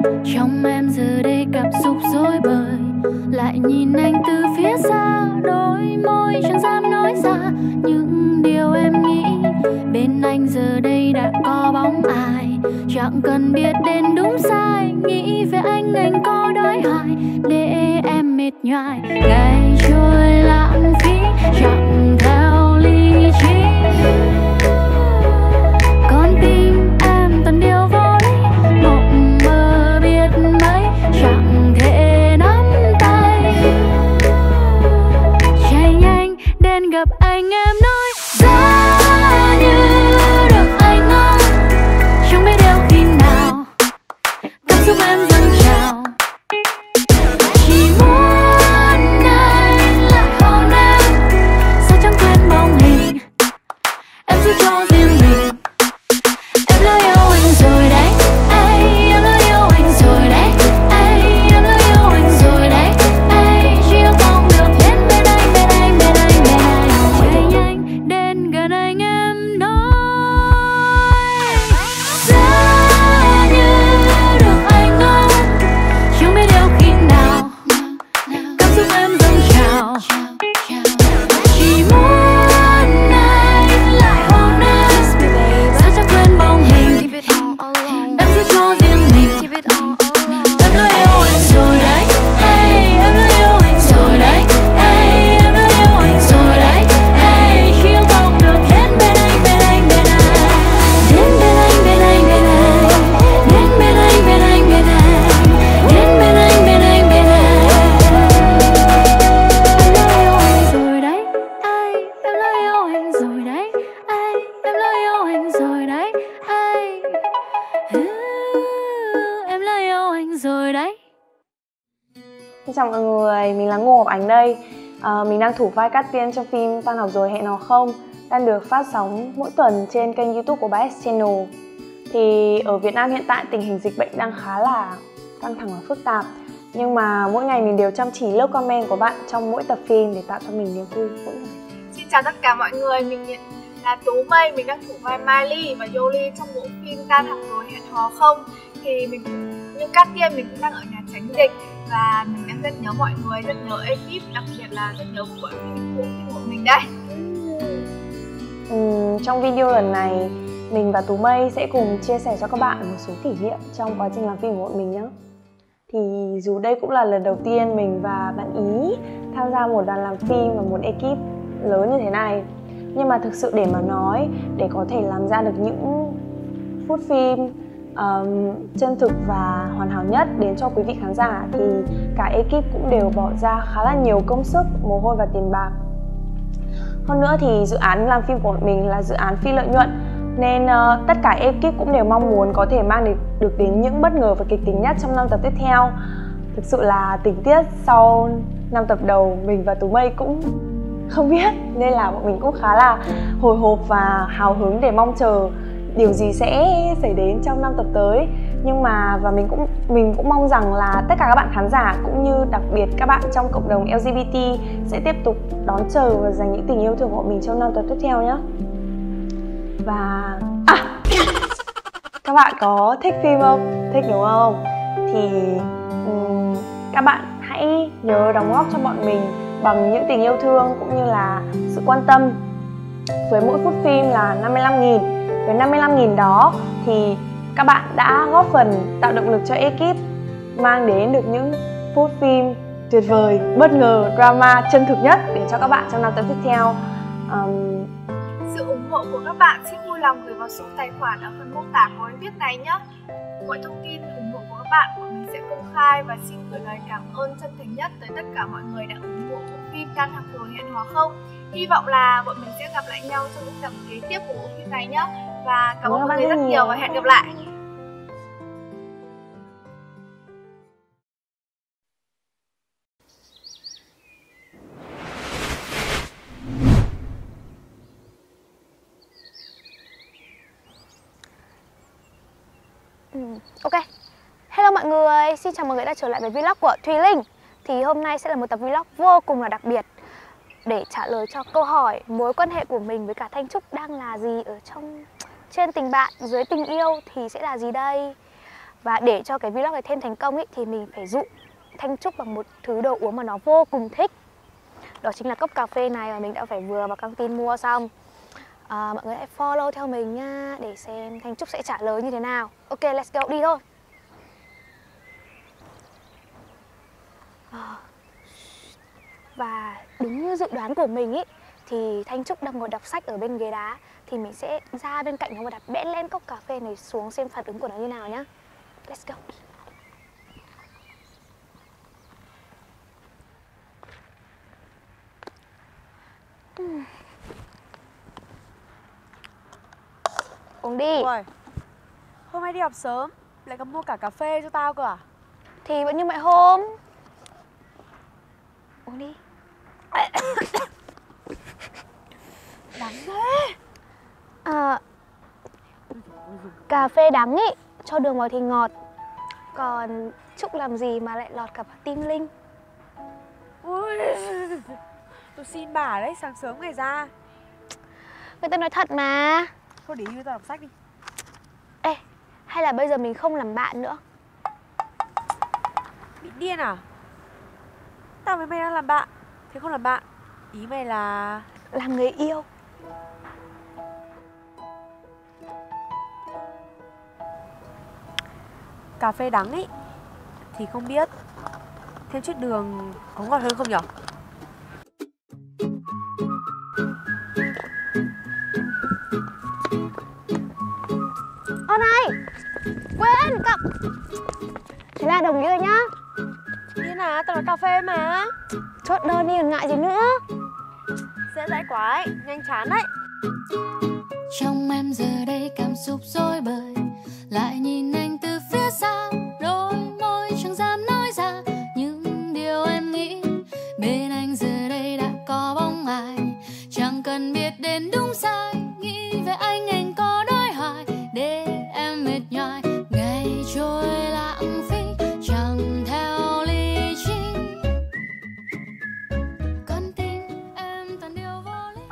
Trong em giờ đây cảm xúc rối bời, lại nhìn anh từ phía xa, đôi môi chẳng dám nói ra những điều em nghĩ. Bên anh giờ đây đã có bóng ai, chẳng cần biết đến đúng sai. Nghĩ về anh có đói hoài để em mệt nhoài. Ngày trôi lãng phí chẳng theo lý trí, con tim em toàn điều vô lý. Mộng mơ biết mấy chẳng thể nắm tay, chạy nhanh đến gặp anh em nói giá như được anh ôm. Chẳng biết yêu khi nào cảm xúc em dâng trào, chỉ muốn anh lại hôn em, sao chẳng quên bóng hình em giữ cho riêng mình. Em đã yêu anh rồi đấy, em đã yêu anh rồi đấy, em đã yêu anh rồi đấy. Chỉ không được đến bên anh, bên anh, bên anh, bên anh. Chạy nhanh đến gần anh em nói giá như được anh ôm. Chẳng biết yêu khi nào cảm xúc em dâng trào, chỉ muốn anh lại hôn em, sao chẳng quên bóng hình em giữ cho riêng mình. Em đã yêu anh rồi đấy, em đã yêu anh rồi đấy, em đã yêu anh rồi đấy. Chỉ không được đến bên anh, bên anh, bên anh, đến bên anh, bên anh, bên anh, đến bên anh, bên anh, bên anh, đến bên anh, bên anh, bên anh. Em đã yêu anh rồi đấy, em đã yêu anh rồi đấy, em đã yêu anh rồi đấy, em đã yêu anh rồi đấy. Xin chào mọi người, mình là Ngô Ngọc Ánh đây. Mình đang thủ vai Cát Tiên trong phim Tan Học Rồi Hẹn Hò Không, đang được phát sóng mỗi tuần trên kênh YouTube của 3S Channel. Thì ở Việt Nam hiện tại tình hình dịch bệnh đang khá là căng thẳng và phức tạp, nhưng mà mỗi ngày mình đều chăm chỉ lớp comment của bạn trong mỗi tập phim để tạo cho mình niềm vui mỗi ngày. Xin chào tất cả mọi người, mình là Tú Mây, mình đang thủ vai Miley và Yoli trong bộ phim Tan Học Rồi Hẹn Hò Không. Thì mình cũng như Cát Tiên, mình cũng đang ở nhà tránh dịch và mình đang rất nhớ mọi người, rất nhớ ekip, đặc biệt là rất nhớ bộ phim của mình đấy. Trong video lần này, mình và Tú Mây sẽ cùng chia sẻ cho các bạn một số kỷ niệm trong quá trình làm phim của bọn mình nhé. Thì dù đây cũng là lần đầu tiên mình và bạn Ý tham gia một đoàn làm phim và một ekip lớn như thế này, nhưng mà thực sự để mà nói, để có thể làm ra được những phút phim chân thực và hoàn hảo nhất đến cho quý vị khán giả thì cả ekip cũng đều bỏ ra khá là nhiều công sức, mồ hôi và tiền bạc. Hơn nữa thì dự án làm phim của bọn mình là dự án phi lợi nhuận, nên tất cả ekip cũng đều mong muốn có thể mang được đến những bất ngờ và kịch tính nhất trong 5 tập tiếp theo. Thực sự là tình tiết sau 5 tập đầu mình và Tú Mây cũng không biết, nên là bọn mình cũng khá là hồi hộp và hào hứng để mong chờ điều gì sẽ xảy đến trong 5 tập tới. Nhưng mà mình cũng mong rằng là tất cả các bạn khán giả cũng như đặc biệt các bạn trong cộng đồng LGBT sẽ tiếp tục đón chờ và dành những tình yêu thương của bọn mình trong 5 tập tiếp theo nhé. Và các bạn có thích phim không? Thích đúng không? Thì các bạn hãy nhớ đóng góp cho bọn mình bằng những tình yêu thương cũng như là sự quan tâm. Với mỗi phút phim là 55.000. Với 55.000 đó thì các bạn đã góp phần tạo động lực cho ekip mang đến được những phút phim tuyệt vời, bất ngờ, drama chân thực nhất để cho các bạn trong 5 tập tiếp theo. Sự ủng hộ của các bạn xin vui lòng gửi vào số tài khoản ở phần mô tả của bài viết này nhé. Mọi thông tin ủng hộ của các bạn bọn mình sẽ công khai và xin gửi lời cảm ơn chân thành nhất tới tất cả mọi người đã ủng hộ bộ phim Tan Học Rồi Hẹn Hò Không. Hy vọng là bọn mình sẽ gặp lại nhau trong những tập kế tiếp của bộ phim này nhé. Và cảm ơn mọi người rất nhiều và hẹn gặp lại. Ok. Hello mọi người, xin chào mọi người đã trở lại với vlog của Thùy Linh. Thì hôm nay sẽ là một tập vlog vô cùng là đặc biệt để trả lời cho câu hỏi mối quan hệ của mình với cả Thanh Trúc đang là gì ở trên tình bạn, dưới tình yêu thì sẽ là gì đây. Và để cho cái vlog này thêm thành công ấy, thì mình phải dụ Thanh Trúc bằng một thứ đồ uống mà nó vô cùng thích. Đó chính là cốc cà phê này mà mình đã phải vừa vào căng tin mua xong. Mọi người hãy follow theo mình nha, để xem Thanh Trúc sẽ trả lời như thế nào. Ok, let's go, đi thôi. Và đúng như dự đoán của mình ý, thì Thanh Trúc đang ngồi đọc sách ở bên ghế đá. Thì mình sẽ ra bên cạnh nó và đặt bẽn lên cốc cà phê này xuống xem phản ứng của nó như nào nhá. Let's go. Uống đi. Ôi, hôm nay đi học sớm lại còn mua cả cà phê cho tao cơ à? Thì vẫn như mọi hôm. Uống đi. Đắng thế. Cà phê đắng ý, cho đường vào thì ngọt. Còn Trúc làm gì mà lại lọt cả vào tim Linh? Ui, tôi xin bà đấy, sáng sớm ngày ra. Người ta nói thật mà. Thôi để như tao đọc sách đi. Ê, hay là bây giờ mình không làm bạn nữa? Bị điên à? Tao với mày đang làm bạn, thế không làm bạn. Ý mày là... Làm người yêu. Cà phê đắng ý thì không biết thêm chút đường có ngọt hơn không nhở? Ô này, quên cặp. Thế là đồng ý rồi nhá. Điên à, tao nói cà phê mà. Chốt đơn đi còn ngại gì nữa. Dễ dãi quá ấy, nhanh chán đấy. Trong em giờ đây cảm xúc rối bời, lại nhìn anh từ phía xa, đôi môi chẳng dám nói ra những điều em nghĩ. Bên anh giờ đây đã có bóng ai, chẳng cần biết đến đúng sai. Nghĩ về anh có đòi hỏi để em mệt nhoài. Ngày trôi lãng phí chẳng theo lý trí, con tim em toàn điều vô lý.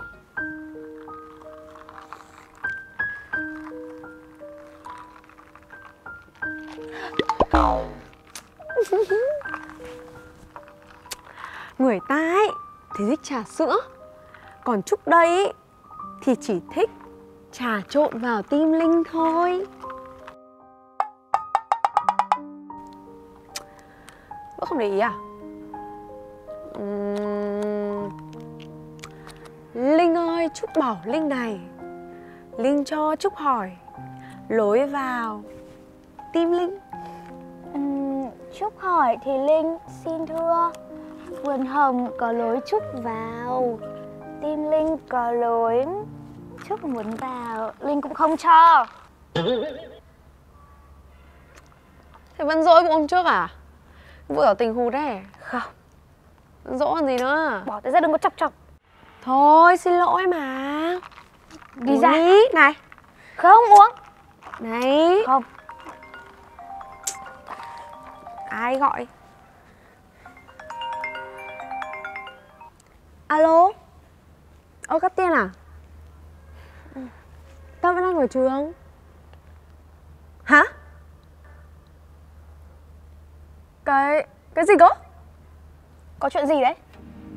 Người ta ấy thì thích trà sữa, còn Trúc đây ấy thì chỉ thích trà trộn vào tim Linh thôi. Vẫn không để ý à? Linh ơi, Trúc bảo Linh này. Linh cho Trúc hỏi lối vào tim Linh. Trúc hỏi thì Linh xin thưa, vườn hồng có lối Trúc vào, tim Linh có lối Trúc muốn vào, Linh cũng không cho. Thế vẫn dỗi của hôm trước à? Vừa ở tình hụt đấy. Không, dỗ còn gì nữa. Bỏ tay ra, đừng có chọc chọc. Thôi xin lỗi mà. Đi Uống ra. đi. Này. Không uống. Này. Không. Ai gọi? Alo. Ơ Cát Tiên à? Tao vẫn đang ở trường. Hả? Cái gì cơ? Có chuyện gì đấy?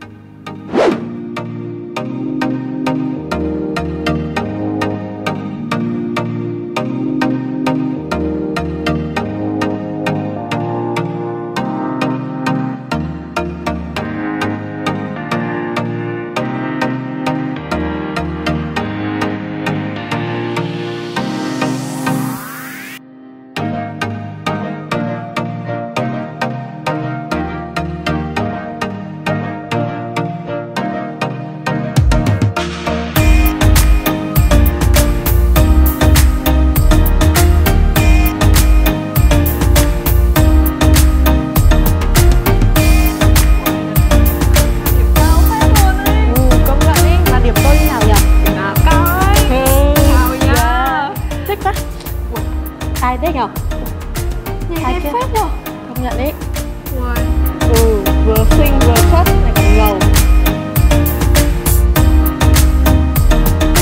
Ai thích nhở? Ai kia? Phết nhở? Công nhận đấy. Vừa xinh vừa xuất lại còn ngầu.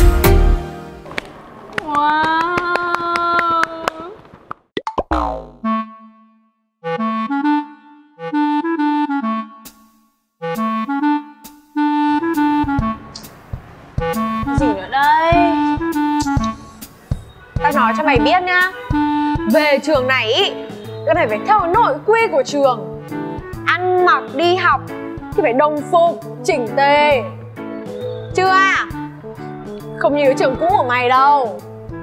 Wow. cho mày biết nhá. Về trường này ý, là mày phải theo nội quy của trường. Ăn mặc đi học thì phải đồng phục, chỉnh tề. Chưa à? Không như cái trường cũ của mày đâu.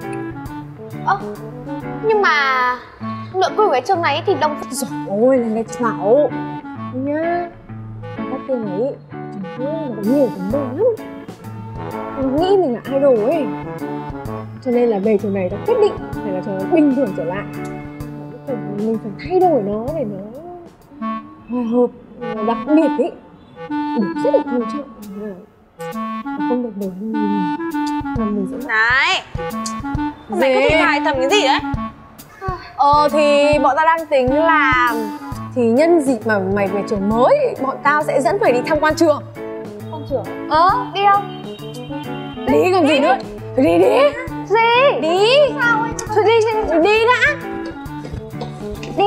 Nhưng mà nội quy của cái trường này thì đồng phục. Rồi ôi, lần này chị bảo nhá, các tên ấy trường cũ nó có nhiều vấn đề lắm. Nó nghĩ mình là idol ấy, cho nên là về trường này nó quyết định phải là cho nó bình thường trở lại. Mình phải thay đổi nó để nó hòa hợp, đặc biệt ý. Điều rất là quan trọng là không được đổi hình mình sẽ Này, mày có thể hài thầm cái gì đấy? Thì bọn tao đang tính là thì nhân dịp mà mày về trường mới, bọn tao sẽ dẫn mày đi tham quan trường. Quan trường? Đi không? Đi còn gì nữa? Thôi đi đi. Gì? Đi. Sao ấy? Thôi đi đã. Đi.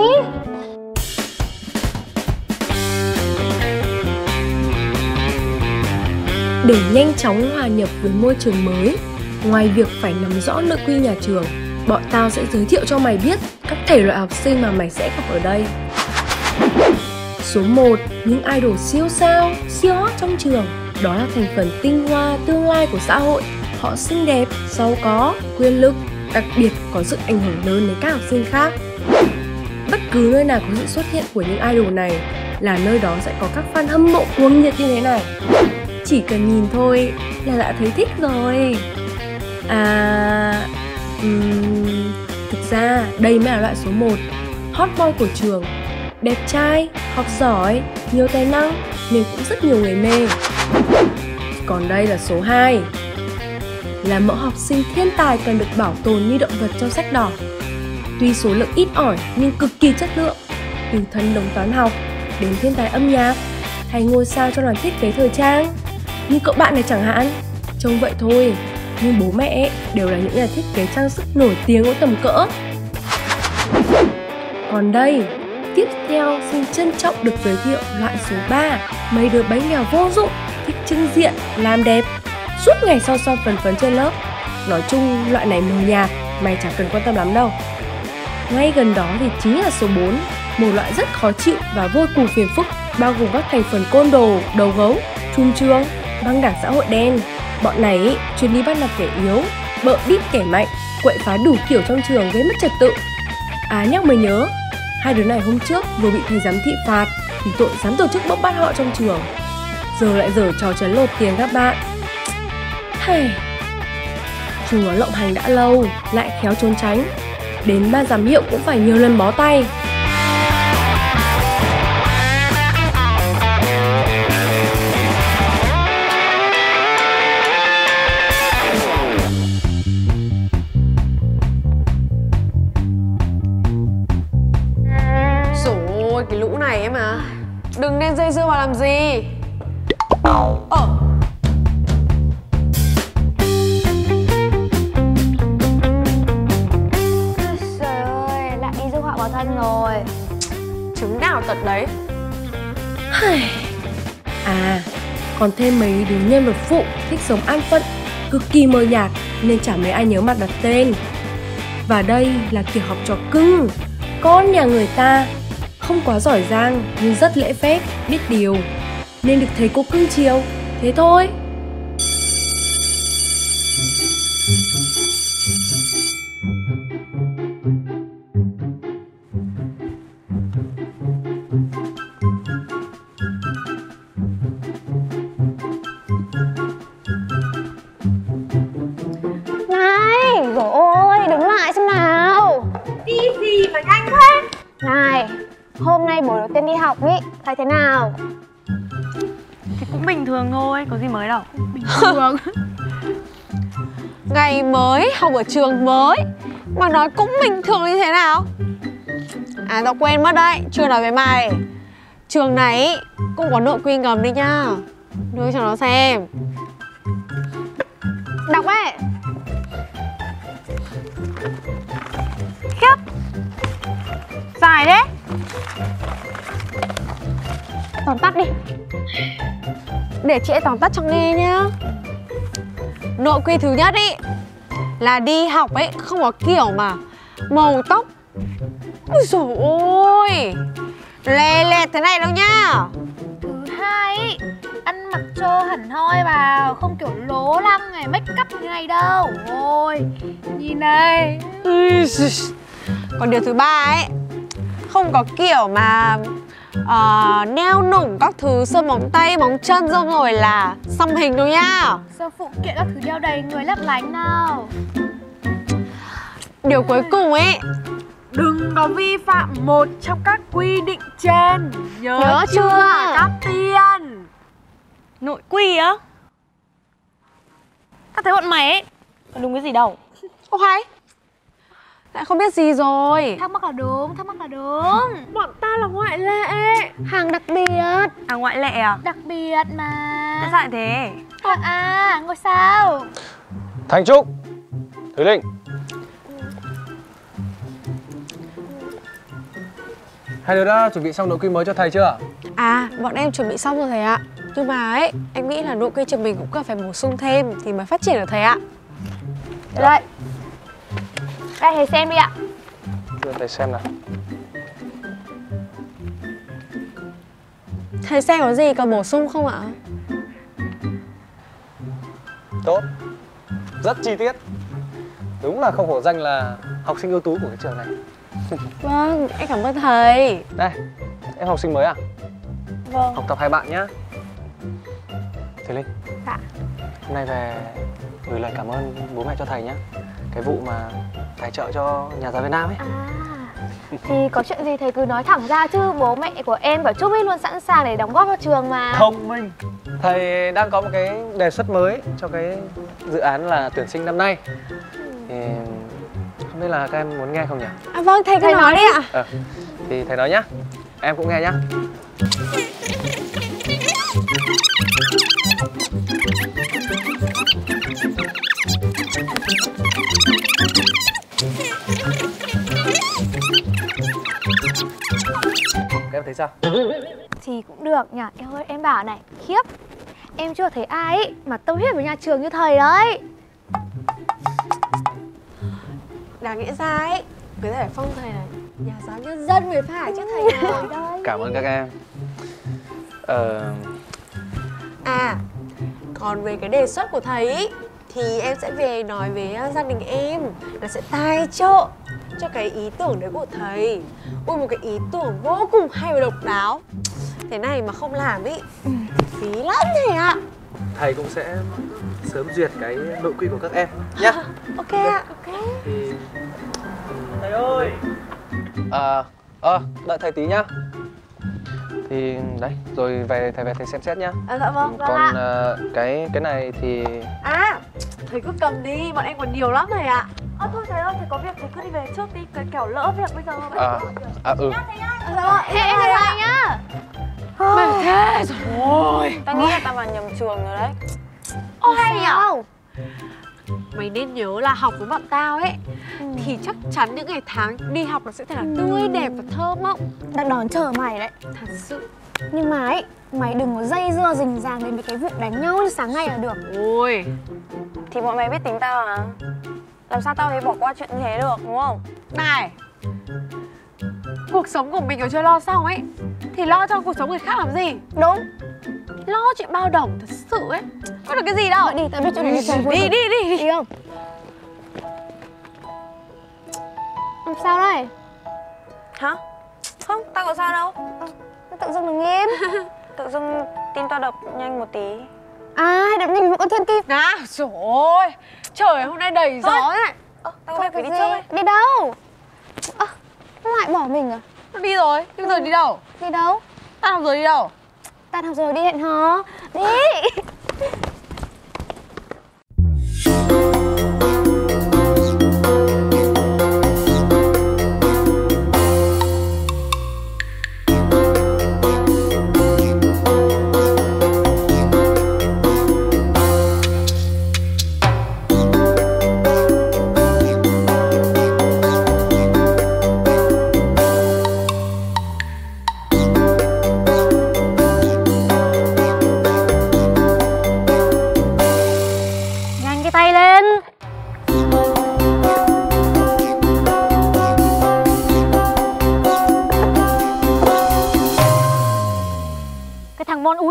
Để nhanh chóng hòa nhập với môi trường mới, ngoài việc phải nắm rõ nội quy nhà trường, bọn tao sẽ giới thiệu cho mày biết các thể loại học sinh mà mày sẽ gặp ở đây. Số 1, những idol siêu sao, siêu hot trong trường. Đó là thành phần tinh hoa tương lai của xã hội. Họ xinh đẹp, giàu có, quyền lực, đặc biệt có sức ảnh hưởng lớn đến các học sinh khác. Bất cứ nơi nào có sự xuất hiện của những idol này là nơi đó sẽ có các fan hâm mộ cuồng nhiệt như thế này. Chỉ cần nhìn thôi là đã thấy thích rồi. Thực ra đây mới là loại số 1, hot boy của trường. Đẹp trai, học giỏi, nhiều tài năng nên cũng rất nhiều người mê. Còn đây là số 2, là mẫu học sinh thiên tài cần được bảo tồn như động vật trong sách đỏ. Tuy số lượng ít ỏi nhưng cực kỳ chất lượng. Từ thần đồng toán học đến thiên tài âm nhạc hay ngôi sao trong đoàn thiết kế thời trang. Như cậu bạn này chẳng hạn, trông vậy thôi nhưng bố mẹ đều là những nhà thiết kế trang sức nổi tiếng có tầm cỡ. Còn đây, tiếp theo xin trân trọng được giới thiệu loại số 3, mấy đứa bánh bèo vô dụng, thích trưng diện, làm đẹp, suốt ngày so phấn trên lớp. Nói chung loại này mờ nhạt, mày chẳng cần quan tâm lắm đâu. Ngay gần đó thì chính là số 4, một loại rất khó chịu và vô cùng phiền phức, bao gồm các thành phần côn đồ, đầu gấu, chùm trường, băng đảng xã hội đen. Bọn này chuyên đi bắt nạt kẻ yếu, bợ bít kẻ mạnh, quậy phá đủ kiểu trong trường gây mất trật tự. Nhắc mới nhớ, hai đứa này hôm trước vừa bị thầy giám thị phạt vì tội dám tổ chức bốc bắt họ trong trường. Giờ lại giở trò trấn lột tiền các bạn. Chúng nó lộng hành đã lâu, lại khéo trốn tránh. Đến ban giám hiệu cũng phải nhiều lần bó tay. Rồi cái lũ này ấy mà, đừng nên dây dưa vào làm gì. Trời ơi, lại đi rước họa vào thân rồi. Chứng nào tật đấy. Còn thêm mấy đứa nhân vật phụ thích sống an phận, cực kỳ mờ nhạt nên chẳng mấy ai nhớ mặt đặt tên. Và đây là kiểu học trò cưng, con nhà người ta, không quá giỏi giang nhưng rất lễ phép, biết điều, nên được thầy cô cưng chiều, thế thôi. Này, rồi ôi, đứng lại xem nào. Đi gì mà nhanh thế? Này, hôm nay buổi đầu tiên đi học ý, thấy thế nào? Thì cũng bình thường thôi, có gì mới đâu. Bình thường. Ngày mới, học ở trường mới mà nói cũng bình thường như thế nào? Tao quên mất đấy, chưa nói với mày. Trường này cũng có nội quy ngầm đi nhá. Đưa cho nó xem. Đọc ấy. Khiếp, dài thế. Tóm tắt đi. Để chị tóm tắt cho nghe nhá. Nội quy thứ nhất ý là đi học ấy không có kiểu mà màu tóc ôi dồi ôi lè lẹt thế này đâu nhá. Thứ hai ý, ăn mặc trơ hẳn hoi vào, không kiểu lố lăng này, make up như này đâu. Ôi, nhìn này. Còn điều thứ ba ấy, không có kiểu mà neo nủng các thứ, sơn móng tay, móng chân rồi là xăm hình đâu nhá. Sao phụ kiện các thứ đeo đầy người lấp lánh nào. Điều cuối cùng ấy, Đừng có vi phạm một trong các quy định trên. Nhớ chưa các tiên? Nội quy á? Tao thấy bọn mày ấy có đúng cái gì đâu. ô hay lại không biết gì rồi. Thắc mắc là đúng, thắc mắc là đúng. Bọn ta là ngoại lệ. Hàng đặc biệt. À ngoại lệ à? Đặc biệt mà. Tại sao lại thế? Ngôi sao. Thành Trúc, Thúy Linh. Hai đứa đã chuẩn bị xong nội quy mới cho thầy chưa? À, bọn em chuẩn bị xong rồi thầy ạ. Nhưng mà ấy, em nghĩ là nội quy trường mình cũng cần phải bổ sung thêm thì mới phát triển được thầy ạ. Đây. Đây thầy xem đi ạ. Đưa thầy xem nào. Thầy xem có gì cần bổ sung không ạ? Tốt, rất chi tiết. Đúng là không hổ danh là học sinh ưu tú của cái trường này. Vâng, em cảm ơn thầy. Đây, em học sinh mới à? Vâng. Học tập hai bạn nhá. Thùy Linh. Dạ. Hôm nay về gửi lời cảm ơn bố mẹ cho thầy nhá. Cái vụ mà tài trợ cho nhà giáo Việt Nam ấy. Thì có chuyện gì thầy cứ nói thẳng ra chứ. Bố mẹ của em và Trúc ấy luôn sẵn sàng để đóng góp cho trường mà. Thông minh. Thầy đang có một cái đề xuất mới cho cái dự án là tuyển sinh năm nay. Thì không biết là các em muốn nghe không nhỉ? À vâng, thầy cứ nói đi ạ. Thì thầy nói nhá. Em cũng nghe nhá. Các em thấy sao? Thì cũng được nhỉ. Em ơi, em bảo này, khiếp, em chưa thấy ai ấy mà tâm huyết với nhà trường như thầy đấy. Đáng nghĩa ra ấy, cứ phải phong thầy này nhà giáo nhân dân mới phải chứ thầy nào. Cảm ơn các em. À, còn về cái đề xuất của thầy ý, thì em sẽ về nói với gia đình em là sẽ tài trợ cho cái ý tưởng đấy của thầy. Ui, một cái ý tưởng vô cùng hay và độc đáo. Thế này mà không làm ý, phí lắm thầy ạ. Thầy cũng sẽ sớm duyệt cái nội quy của các em nhá. Ok ạ. Ok. Thì thầy ơi. Đợi thầy tí nhá. Thì đấy, rồi về thầy xem xét nhá. Dạ vâng. Còn cái này thì À, thầy cứ cầm đi, bọn em còn nhiều lắm thầy ạ. Thôi thầy ơi, thầy có việc thầy cứ đi về trước đi, cái kẻo lỡ việc bây giờ. Em thầy nhá. Mệt thế rồi. Tao nghĩ là tao vào nhầm trường rồi đấy. Ô hay nhở. Mày nên nhớ là học với bọn tao ấy thì chắc chắn những ngày tháng đi học nó sẽ thật là tươi đẹp và thơ mộng. Đang đón chờ mày đấy. Thật sự. Nhưng mà ấy, mày đừng có dây dưa rình ràng đến mấy cái vụ đánh nhau như sáng nay là được. Ôi, Thì bọn mày biết tính tao à? Làm sao tao thấy bỏ qua chuyện như thế được, đúng không? này, cuộc sống của mình còn chưa lo xong ấy thì lo cho cuộc sống người khác làm gì? Đúng. Lo chuyện bao đồng thật sự ấy, có được cái gì đâu. Đi, tao biết chỗ này cho vui. Đi. Đi không? Làm sao đây? Hả? Không, tao có sao đâu. Tự dưng đứng im. Tự dưng tim tao đập nhanh một tí. Ai đập nhanh một con thiên kim. À, trời ơi, trời hôm nay đầy gió này. Tao có việc phải đi trước ấy. Đi đâu? Lại bỏ mình à? Nó đi rồi, nhưng giờ đi đâu? Đi đâu? Tao làm rồi đi đâu? Ta học rồi đi hẹn hò. Đi.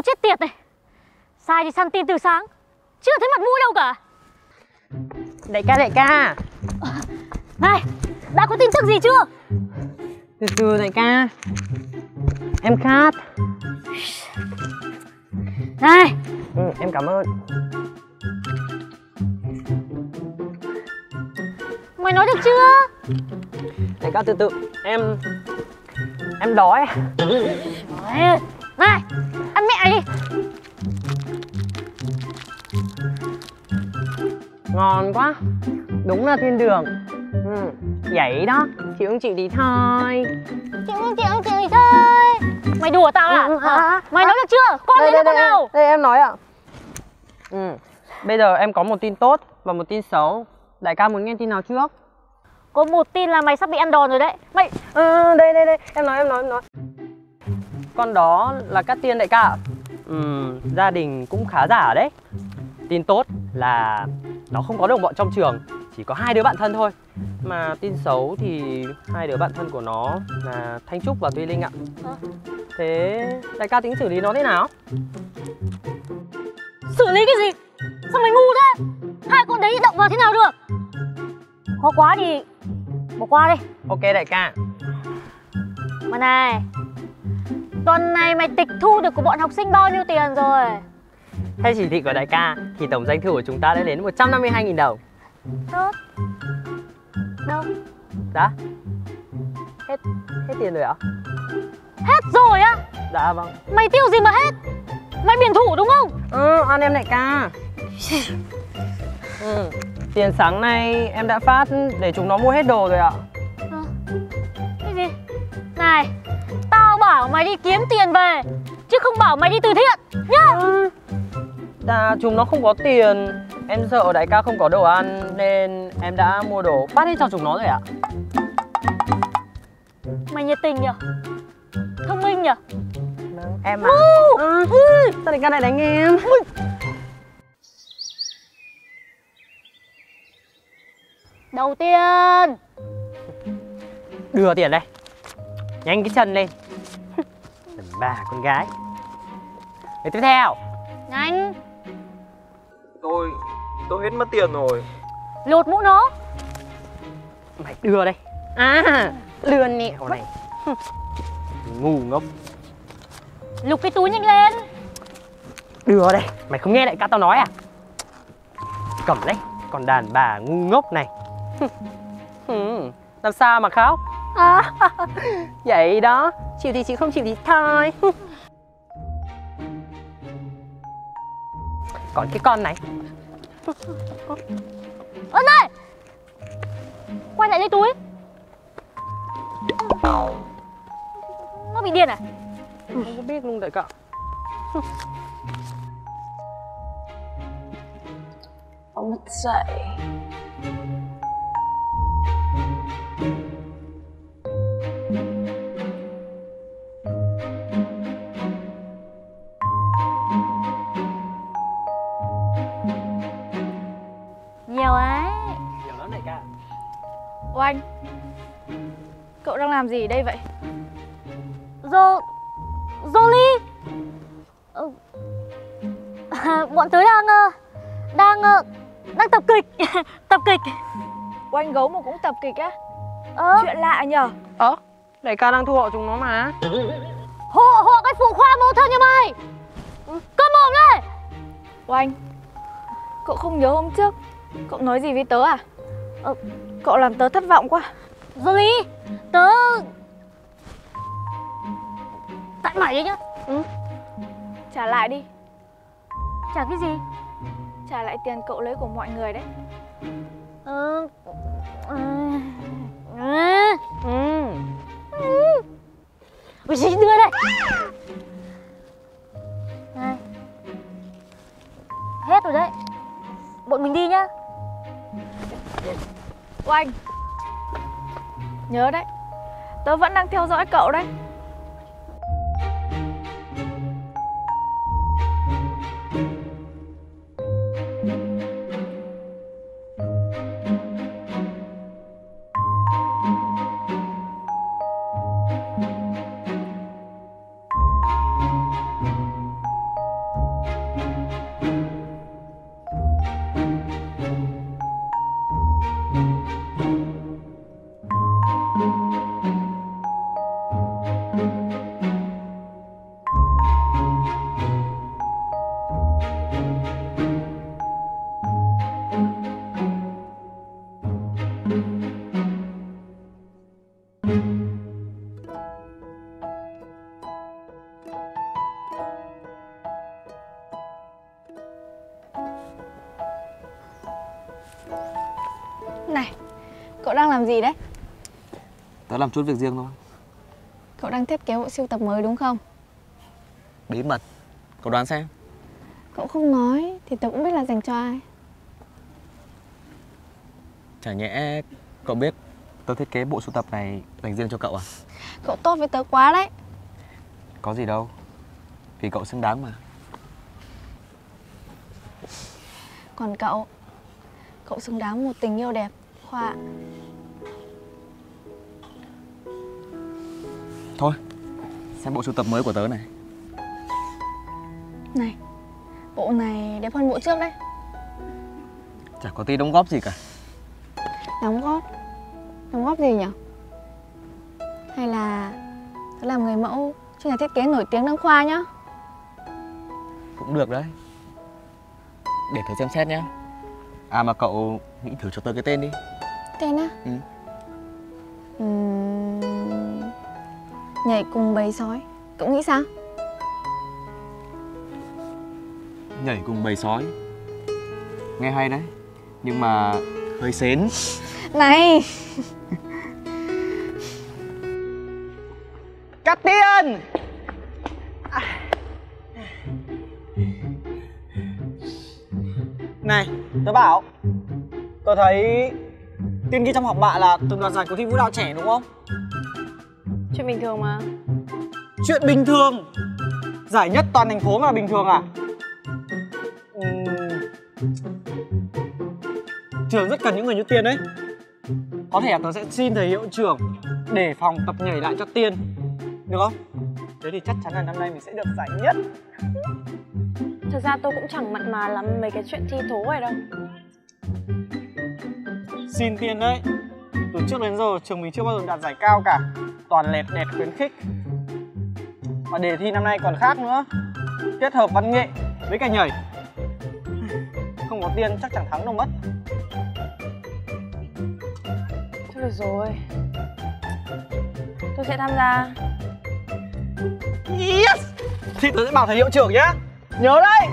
chết tiệt này. Sai thì săn tin từ sáng, chưa thấy mặt mũi đâu cả. Đại ca. Này, đã có tin tức gì chưa? Từ từ đại ca. Em khát. Này, Em cảm ơn. mày nói được chưa? Đại ca từ từ. Em đói. Này, ăn mẹ đi. Ngon quá. Đúng là thiên đường. Vậy đó, chị không chịu đi thôi. Chị thì thôi. Mày đùa tao à? Mày nói được chưa? Con đây con nào? Đây em nói ạ. Bây giờ em có một tin tốt và một tin xấu. Đại ca muốn nghe tin nào trước? Có một tin là mày sắp bị ăn đòn rồi đấy. Mày Đây em nói. Con đó là Cát Tiên đại ca ạ. Gia đình cũng khá giả đấy. Tin tốt là nó không có đồng bọn trong trường, chỉ có 2 đứa bạn thân thôi. Mà tin xấu thì 2 đứa bạn thân của nó là Thanh Trúc và Tuy Linh ạ. Thế đại ca tính xử lý nó thế nào? xử lý cái gì? Sao mày ngu thế? 2 con đấy động vào thế nào được? Khó quá thì bỏ qua đi. Ok đại ca. Mà này, tuần này mày tịch thu được của bọn học sinh bao nhiêu tiền rồi? Theo chỉ thị của đại ca thì tổng doanh thu của chúng ta đã đến 152.000 đồng. Tốt. Đâu? Dạ. Hết tiền rồi ạ? Hết rồi á? Dạ vâng. Mày tiêu gì mà hết? Mày biển thủ đúng không? Ăn em đại ca. Tiền sáng nay em đã phát để chúng nó mua hết đồ rồi ạ. Cái gì? Này, tao bảo mày đi kiếm tiền về, chứ không bảo mày đi từ thiện nhá. Chúng nó không có tiền. Em sợ đại ca không có đồ ăn nên em đã mua đồ phát hết cho chúng nó rồi ạ. Mày nhiệt tình nhỉ? Thông minh nhỉ? Em mà. Sao đại ca lại đánh em? Đầu tiên Đưa tiền đây. Nhanh cái chân lên. Đàn bà con gái. Để tiếp theo. nhanh Tôi hết mất tiền rồi. lột mũ nó. Mày đưa đây. Lừa nẹo này. Ngu ngốc. Lục cái túi nhanh lên. Đưa đây. Mày không nghe đại ca tao nói à? Cầm lấy. Còn đàn bà ngu ngốc này. Làm sao mà khóc? Vậy đó. Chịu thì chịu, không chịu thì thôi. Còn cái con này. Ơn ơi, quay lại lấy túi. Nó bị điên à? Không có biết luôn đại ca. Ông mất dậy. Nhiều ấy. Nhiều lắm đại ca. Oanh, cậu đang làm gì ở đây vậy? Jolie. Bọn tớ đang tập kịch. Tập kịch. Oanh gấu mà cũng tập kịch á? Chuyện lạ nhở? Đại ca đang thu hộ chúng nó mà. Hộ cái phụ khoa mẫu thân như mày. Câm mồm lên. Oanh, cậu không nhớ hôm trước cậu nói gì với tớ à? Cậu làm tớ thất vọng quá. Jolie, tớ... Tại mày đấy nhá. Trả lại đi. Trả cái gì? Trả lại tiền cậu lấy của mọi người đấy. Ui gì đưa đây. Này, hết rồi đấy. Bọn mình đi nhá. Oanh, nhớ đấy, tớ vẫn đang theo dõi cậu đấy. Cậu đang làm gì đấy? Tớ làm chút việc riêng thôi. Cậu đang thiết kế bộ sưu tập mới đúng không? Bí mật. Cậu đoán xem. Cậu không nói thì tớ cũng biết là dành cho ai. Chả nhẽ cậu biết tớ thiết kế bộ sưu tập này dành riêng cho cậu à? Cậu tốt với tớ quá đấy. Có gì đâu, vì cậu xứng đáng mà. Còn cậu xứng đáng với một tình yêu đẹp, Khoa ạ. Thôi, xem bộ sưu tập mới của tớ này. Này, bộ này đẹp hơn bộ trước đấy. Chả có tí đóng góp gì cả. Đóng góp gì nhỉ? Hay là tớ làm người mẫu cho nhà thiết kế nổi tiếng đăng Khoa nhá. Cũng được đấy. Để tớ xem xét nhá. À mà cậu nghĩ thử cho tớ cái tên đi. Tên á? Ừ. Nhảy cùng bầy sói. Cậu nghĩ sao? Nhảy cùng bầy sói. Nghe hay đấy. Nhưng mà hơi sến. Này! Cắt Tiên! Này, tớ bảo, tớ thấy Tiên ghi trong học bạ là từng đoạt giải cuộc thi vũ đạo trẻ đúng không? Chuyện bình thường mà. Chuyện bình thường? Giải nhất toàn thành phố mà là bình thường à? Trường rất cần những người như Tiên đấy. Có thể là tớ sẽ xin thầy hiệu trưởng để phòng tập nhảy lại cho Tiên, được không? Thế thì chắc chắn là năm nay mình sẽ được giải nhất. Thật ra tôi cũng chẳng mặn mà lắm mấy cái chuyện thi thố này đâu. Xin Tiên đấy. Từ trước đến giờ trường mình chưa bao giờ đạt giải cao cả. Toàn lẹt đẹt khuyến khích. Và đề thi năm nay còn khác nữa. Kết hợp văn nghệ với cả nhảy. Không có Tiên chắc chẳng thắng đâu mất. Thôi được rồi, tôi sẽ tham gia. Yes! Thì tớ sẽ bảo thầy hiệu trưởng nhá. Nhớ đấy!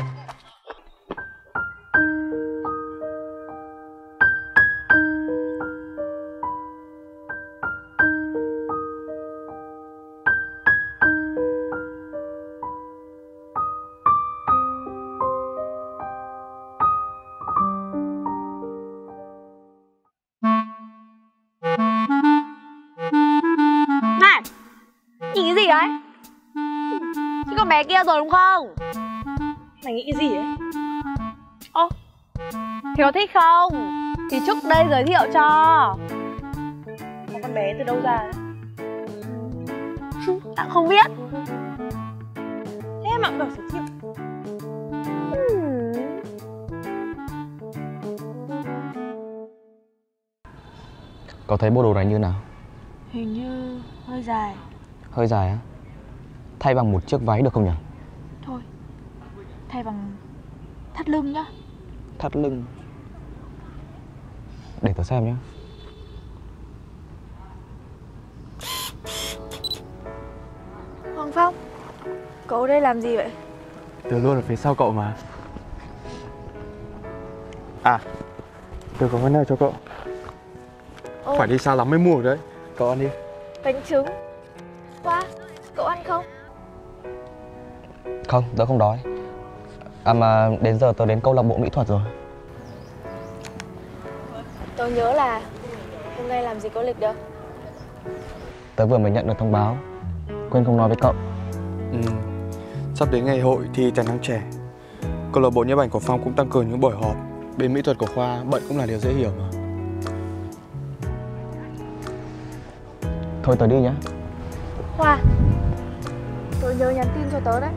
Này! Nhìn cái gì đấy? Chứ con bé kia rồi đúng không? Mày nghĩ cái gì đấy? Ô, thì có thích không? Thì Trúc đây giới thiệu cho. Có con bé từ đâu ra đấy? Tao không biết. Thế mà cũng được giới thiệu. Cậu thấy bộ đồ này như nào? Hình như hơi dài. Hơi dài á? Thay bằng một chiếc váy được không nhỉ? Thôi, thay bằng thắt lưng nhá. Thắt lưng. Để tớ xem nhé. Hoàng Phong, cậu ở đây làm gì vậy? Tớ luôn ở phía sau cậu mà. À, tớ có món này cho cậu. Ô. Phải đi xa lắm mới mua được đấy. Cậu ăn đi. Bánh trứng. Khoa, cậu ăn không? Không, tớ không đói. À mà đến giờ tớ đến câu lạc bộ mỹ thuật rồi. Tớ nhớ là hôm nay làm gì có lịch đâu. Tớ vừa mới nhận được thông báo. Quên không nói với cậu. Sắp đến ngày hội thi tài năng trẻ. Câu lạc bộ nhiếp ảnh của Phong cũng tăng cường những buổi họp. Bên mỹ thuật của Khoa bận cũng là điều dễ hiểu mà. Thôi tớ đi nhá. Khoa, tớ nhớ nhắn tin cho tớ đấy.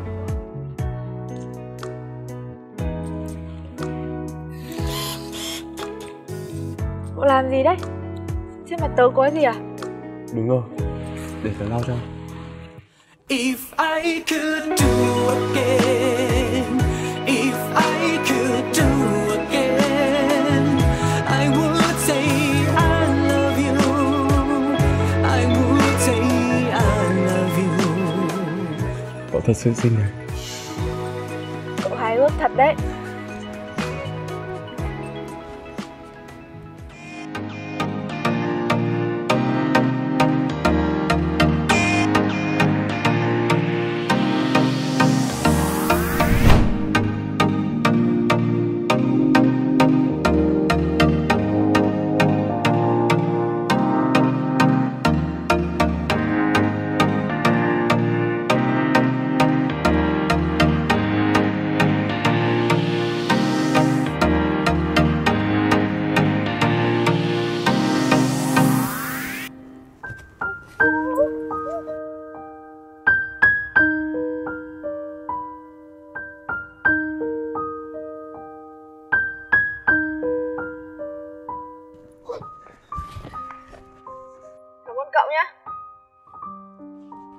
Cậu làm gì đấy? Trên mặt tớ có gì à? Đúng rồi, để tớ lau cho. If I could do again, if I could do again, I would say I love you, I would say I love you. Cậu thật sự xinh này. Cậu hài hước thật đấy.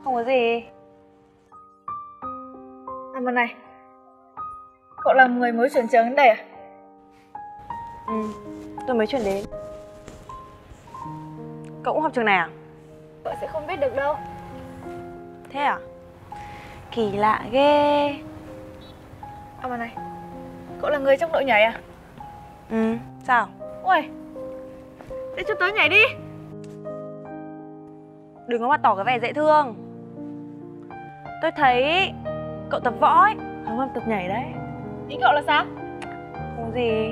Không có gì. À mà này, cậu là người mới chuyển trường đến đây à? Ừ, tôi mới chuyển đến. Cậu cũng học trường này à? Cậu sẽ không biết được đâu. Thế à? Kỳ lạ ghê. À mà này, cậu là người trong đội nhảy à? Ừ, sao? Ui, thế cho tớ nhảy đi. Đừng có mà tỏ cái vẻ dễ thương. Tôi thấy cậu tập võ ấy không hơn tập nhảy đấy. Ý cậu là sao? Không có gì.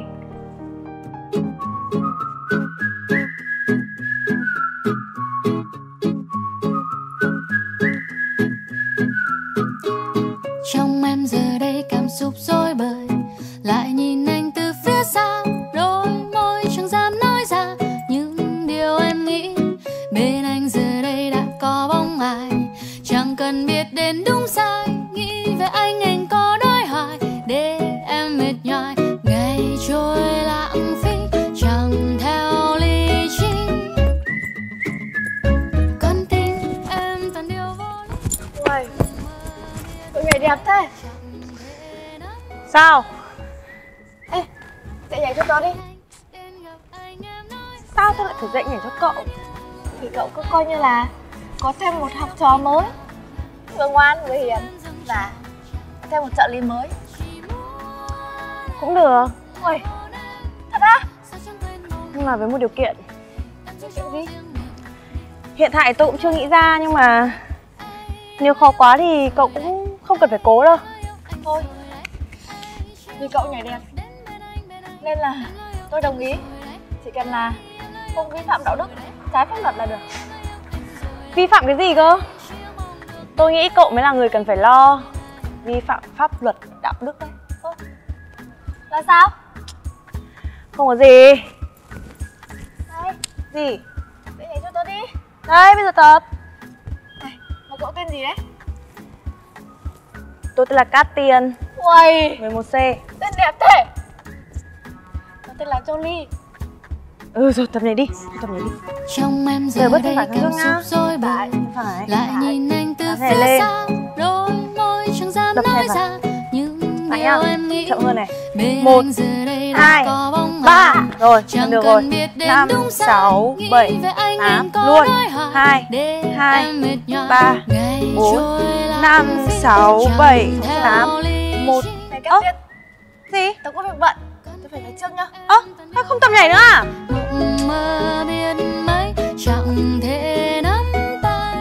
Trong em giờ đây cảm xúc rối bời, lại nhìn anh từ phía xa, đôi môi chẳng dám nói ra những điều em nghĩ. Bên anh giờ đây đã có bóng ai, chẳng cần biết đến đúng sai. Nghĩ về anh có đói hoài để em mệt nhoài. Ngày trôi lãng phí chẳng theo lý trí, con tim em toàn điều vô lý. Ui, cậu nhảy đẹp thế. Sao? Ê, dạy nhảy cho tớ đi. Sao tôi lại phải dạy nhảy cho cậu? Thì cậu cứ coi như là có thêm một học trò mới, vừa ngoan vừa hiền, và thêm một trợ lý mới. Cũng được. Ui, thật á? Nhưng mà với một điều kiện. Điều kiện gì? Hiện tại tôi cũng chưa nghĩ ra, nhưng mà nếu khó quá thì cậu cũng không cần phải cố đâu. Thôi, vì cậu nhảy đẹp nên là tôi đồng ý. Chỉ cần là không vi phạm đạo đức, trái pháp luật là được. Vi phạm cái gì cơ? Tôi nghĩ cậu mới là người cần phải lo vi phạm pháp luật đạo đức đấy. Là sao? Không có gì. Này, Gì? dạy nhảy cho tớ đi. Đấy, bây giờ tập. Này, mà cậu tên gì đấy? Tôi tên là Cát Tiên. Uầy, 11C. tên đẹp thế. Tớ tên là Châu Ly. Ừ rồi, tập nhảy đi. Tập nhảy đi. Trong em Giờ giờ bước đây phải thẳng cảm lưng nhá. xúc rối bời, Phải. lại nhìn anh từ Đạp nhảy phía lên. xa, đôi môi chẳng dám Đập nói nhảy vào. ra những Phải điều nhá. em nghĩ. Chậm hơn này. Bên 1, anh giờ đây đã 2, có bóng 3. ai, Rồi, chẳng được cần rồi. biết đến 5, đúng sai. 6, Nghĩ 7, về anh 8. có Luôn. đói hoài 2, để 2, em mệt nhoài. 3, Ngày 4, trôi lãng 5, phí 6, chẳng 7, theo 8, lý 1. trí. Này Cát Tiên, Gì? tớ có việc bận, tớ phải về trước nhá. Thế không tập nhảy nữa à? Mộng mơ biết mấy chẳng thể nắm tay.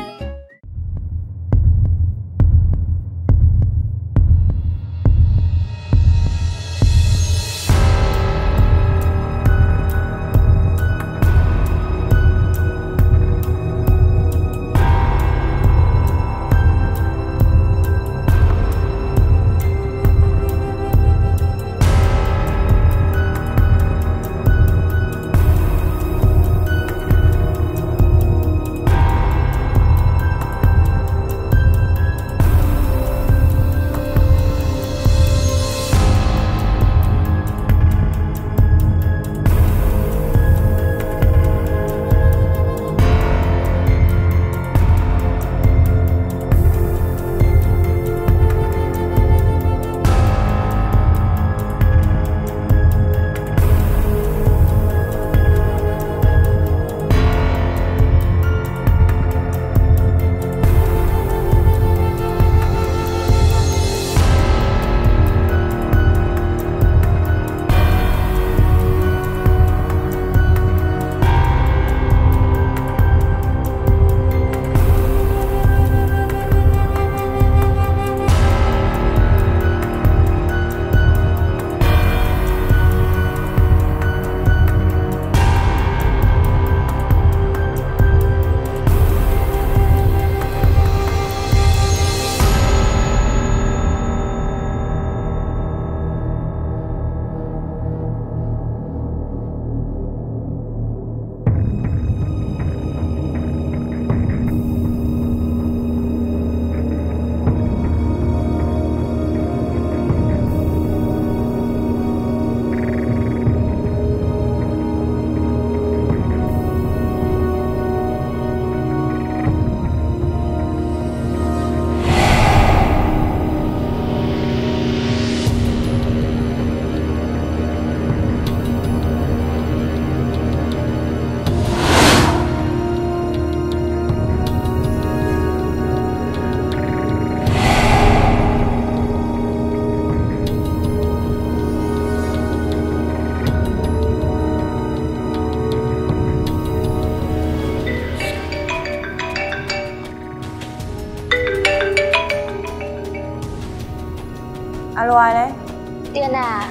Alo, ai đấy? Tiên à?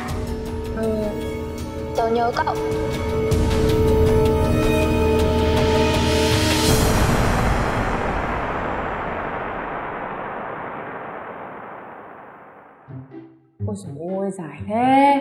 Tớ nhớ cậu. Ôi dồi ôi, dài thế.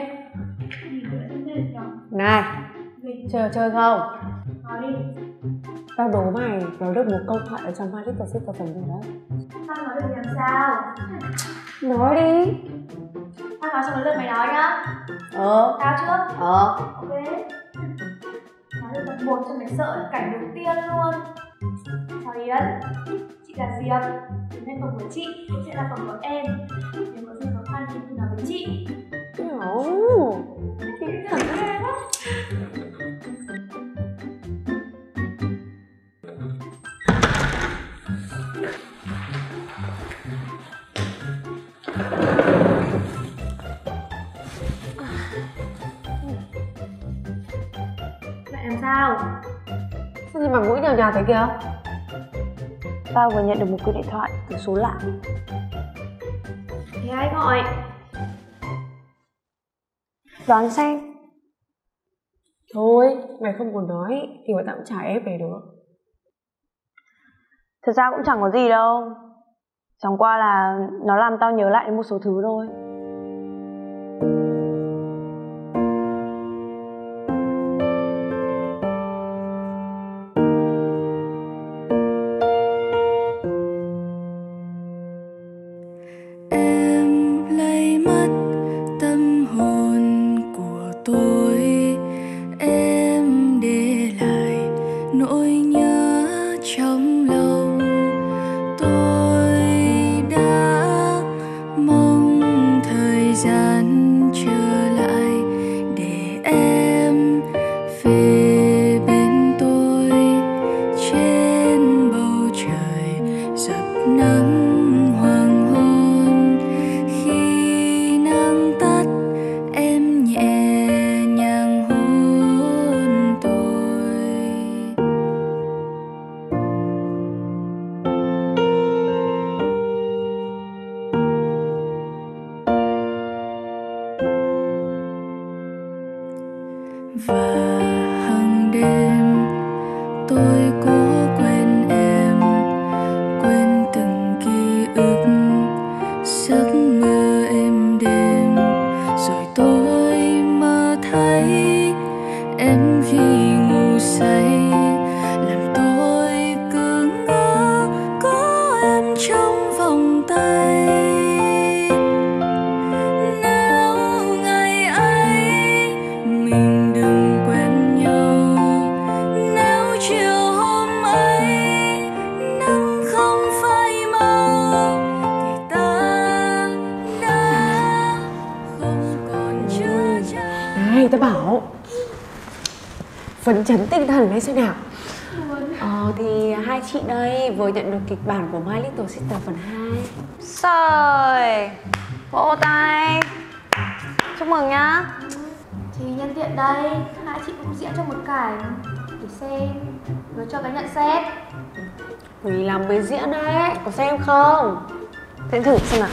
Này, chơi không? Nói đi. Tao đố mày nói được một câu thoại ở trong My Little Sister phần gì đấy. Tao nói được thì làm sao? Nói đi. Tao nói xong đến lượt mày nói nhá. Tao trước. Ok. Nói được tập 1 cho mày sợ là cảnh đầu tiên luôn. Chào Yến, chị là Diệp. Đến đây phòng của chị cũng sẽ là phòng của em. Nếu có gì khó khăn thì nói với chị. Chị thật ghê quá. Mẹ làm sao? Sao gì mà mũi nhào nhào thế kìa? Tao vừa nhận được một cuộc điện thoại từ số lạ. Thì ai gọi? Đoán xem. Thôi, mày không muốn nói thì bọn tao cũng chả ép mày được. Thật ra cũng chẳng có gì đâu. Chẳng qua là nó làm tao nhớ lại đến một số thứ thôi. Em lấy mất tâm hồn của tôi, em để lại nỗi nhớ trong lòng. Tôi đã mong thời gian trở lại để em về bên tôi. Trên bầu trời dập nắng hoàng hôn, khi nắng tắt em nhẹ nhàng hôn tôi. Và hàng đêm tôi cố quên em, quên từng ký ức, giấc mơ êm đềm. Rồi tôi mơ thấy em khi ngủ say, làm tôi cứ ngỡ có em trong vòng tay. Nếu ngày ấy mình đừng quên nhau, nếu chiều hôm ấy nắng không phai màu, thì ta đã không còn chứa chan. Này, tao bảo phấn chấn tinh thần lên xem nào. Thì hai chị đây vừa nhận được kịch bản của My Little Sister phần 2. Rồi, vỗ tay. Chúc mừng nhá. Thì nhân tiện đây, hai chị cũng diễn trong một cảnh để xem, rồi cho cái nhận xét. Quỳ làm mới diễn đấy, có xem không? Diễn thử xem nào.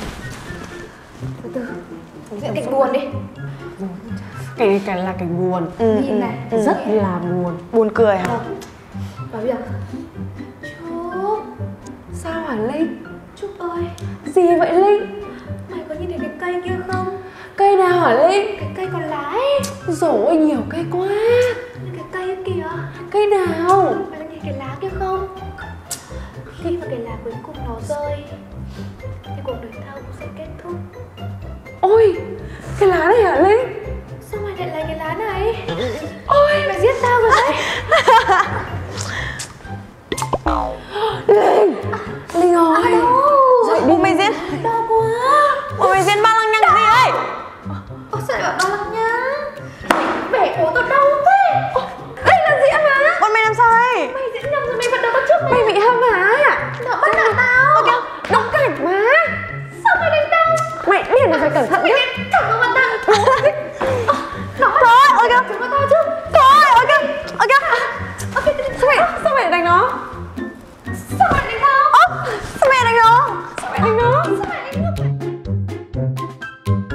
Diễn kịch buồn đi. Cái này cái là cảnh buồn. Nhìn này. Rất là buồn. Buồn cười hả? Vào việc. Trúc. Sao hả Linh? Trúc ơi, Gì vậy Linh? mày có nhìn thấy cái cây kia không? Cây nào hả Linh? Cái cây còn lá ấy. Rồi ôi, nhiều cây quá. Cái cây kia. Cây nào? Mày có nhìn cái lá kia không? Khi mà cái lá cuối cùng nó rơi thì cuộc đời tao cũng sẽ kết thúc. Ôi, cái lá này hả Linh? Sao mày lại lấy cái lá này? Ôi, mày giết tao rồi đấy. Linh ơi, dậy đi. Mày diễn. Đau quá. Mày diễn ba lăng nhăng cái gì ấy? Sao lại bảo ba lăng nhăng? Bẻ cổ tao đau thế. Đây là diễn mà. Bọn mày làm sao đây? Mày diễn nhầm rồi, mày vẫn đau tao trước Mày bị hâm há à? Nó bắt nạt tao. Đóng cảnh mà. Sao mày đánh tao? Mày biết là phải cẩn thận nhá. Thẳng vào mặt tao. Nó bắt Trời ơi kìa. chúng tao chứ. Trời ơi kìa. Ơ kìa. Sao mày lại đánh nó? Sao mày đánh tao? Sao mày đánh nó? Sao mày đánh nó? Sao mày đánh tao?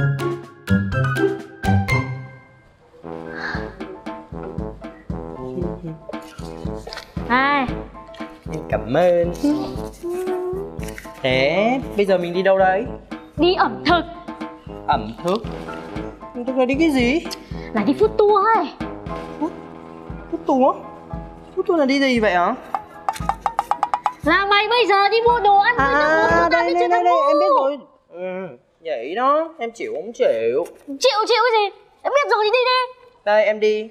Thế bây giờ mình đi đâu đây? Đi ẩm thực. Ẩm thực? Ẩm thực là đi cái gì? Là đi food tour ấy. Food tour? Food tour là đi gì vậy hả? Là mày bây giờ đi mua đồ ăn đây em biết rồi. Vậy đó, em chịu không chịu? Chịu cái gì? Em biết rồi thì đi đi. Đây em đi.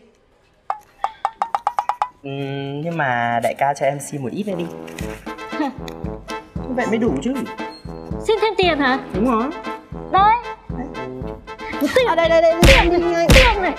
Nhưng mà đại ca cho em xin một ít nữa đi. Vậy mới đủ chứ. Xin thêm tiền hả? Đúng rồi. Đây. Tiền. Đây Tiền này. Tiền này.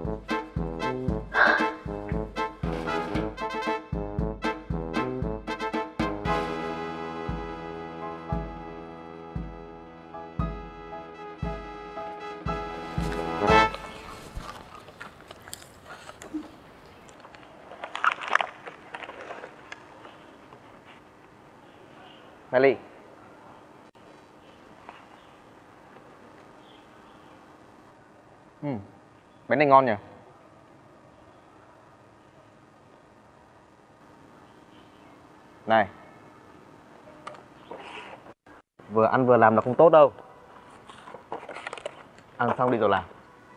Miley. Bánh này ngon nhỉ? Này, vừa ăn vừa làm là không tốt đâu. Ăn xong đi rồi làm.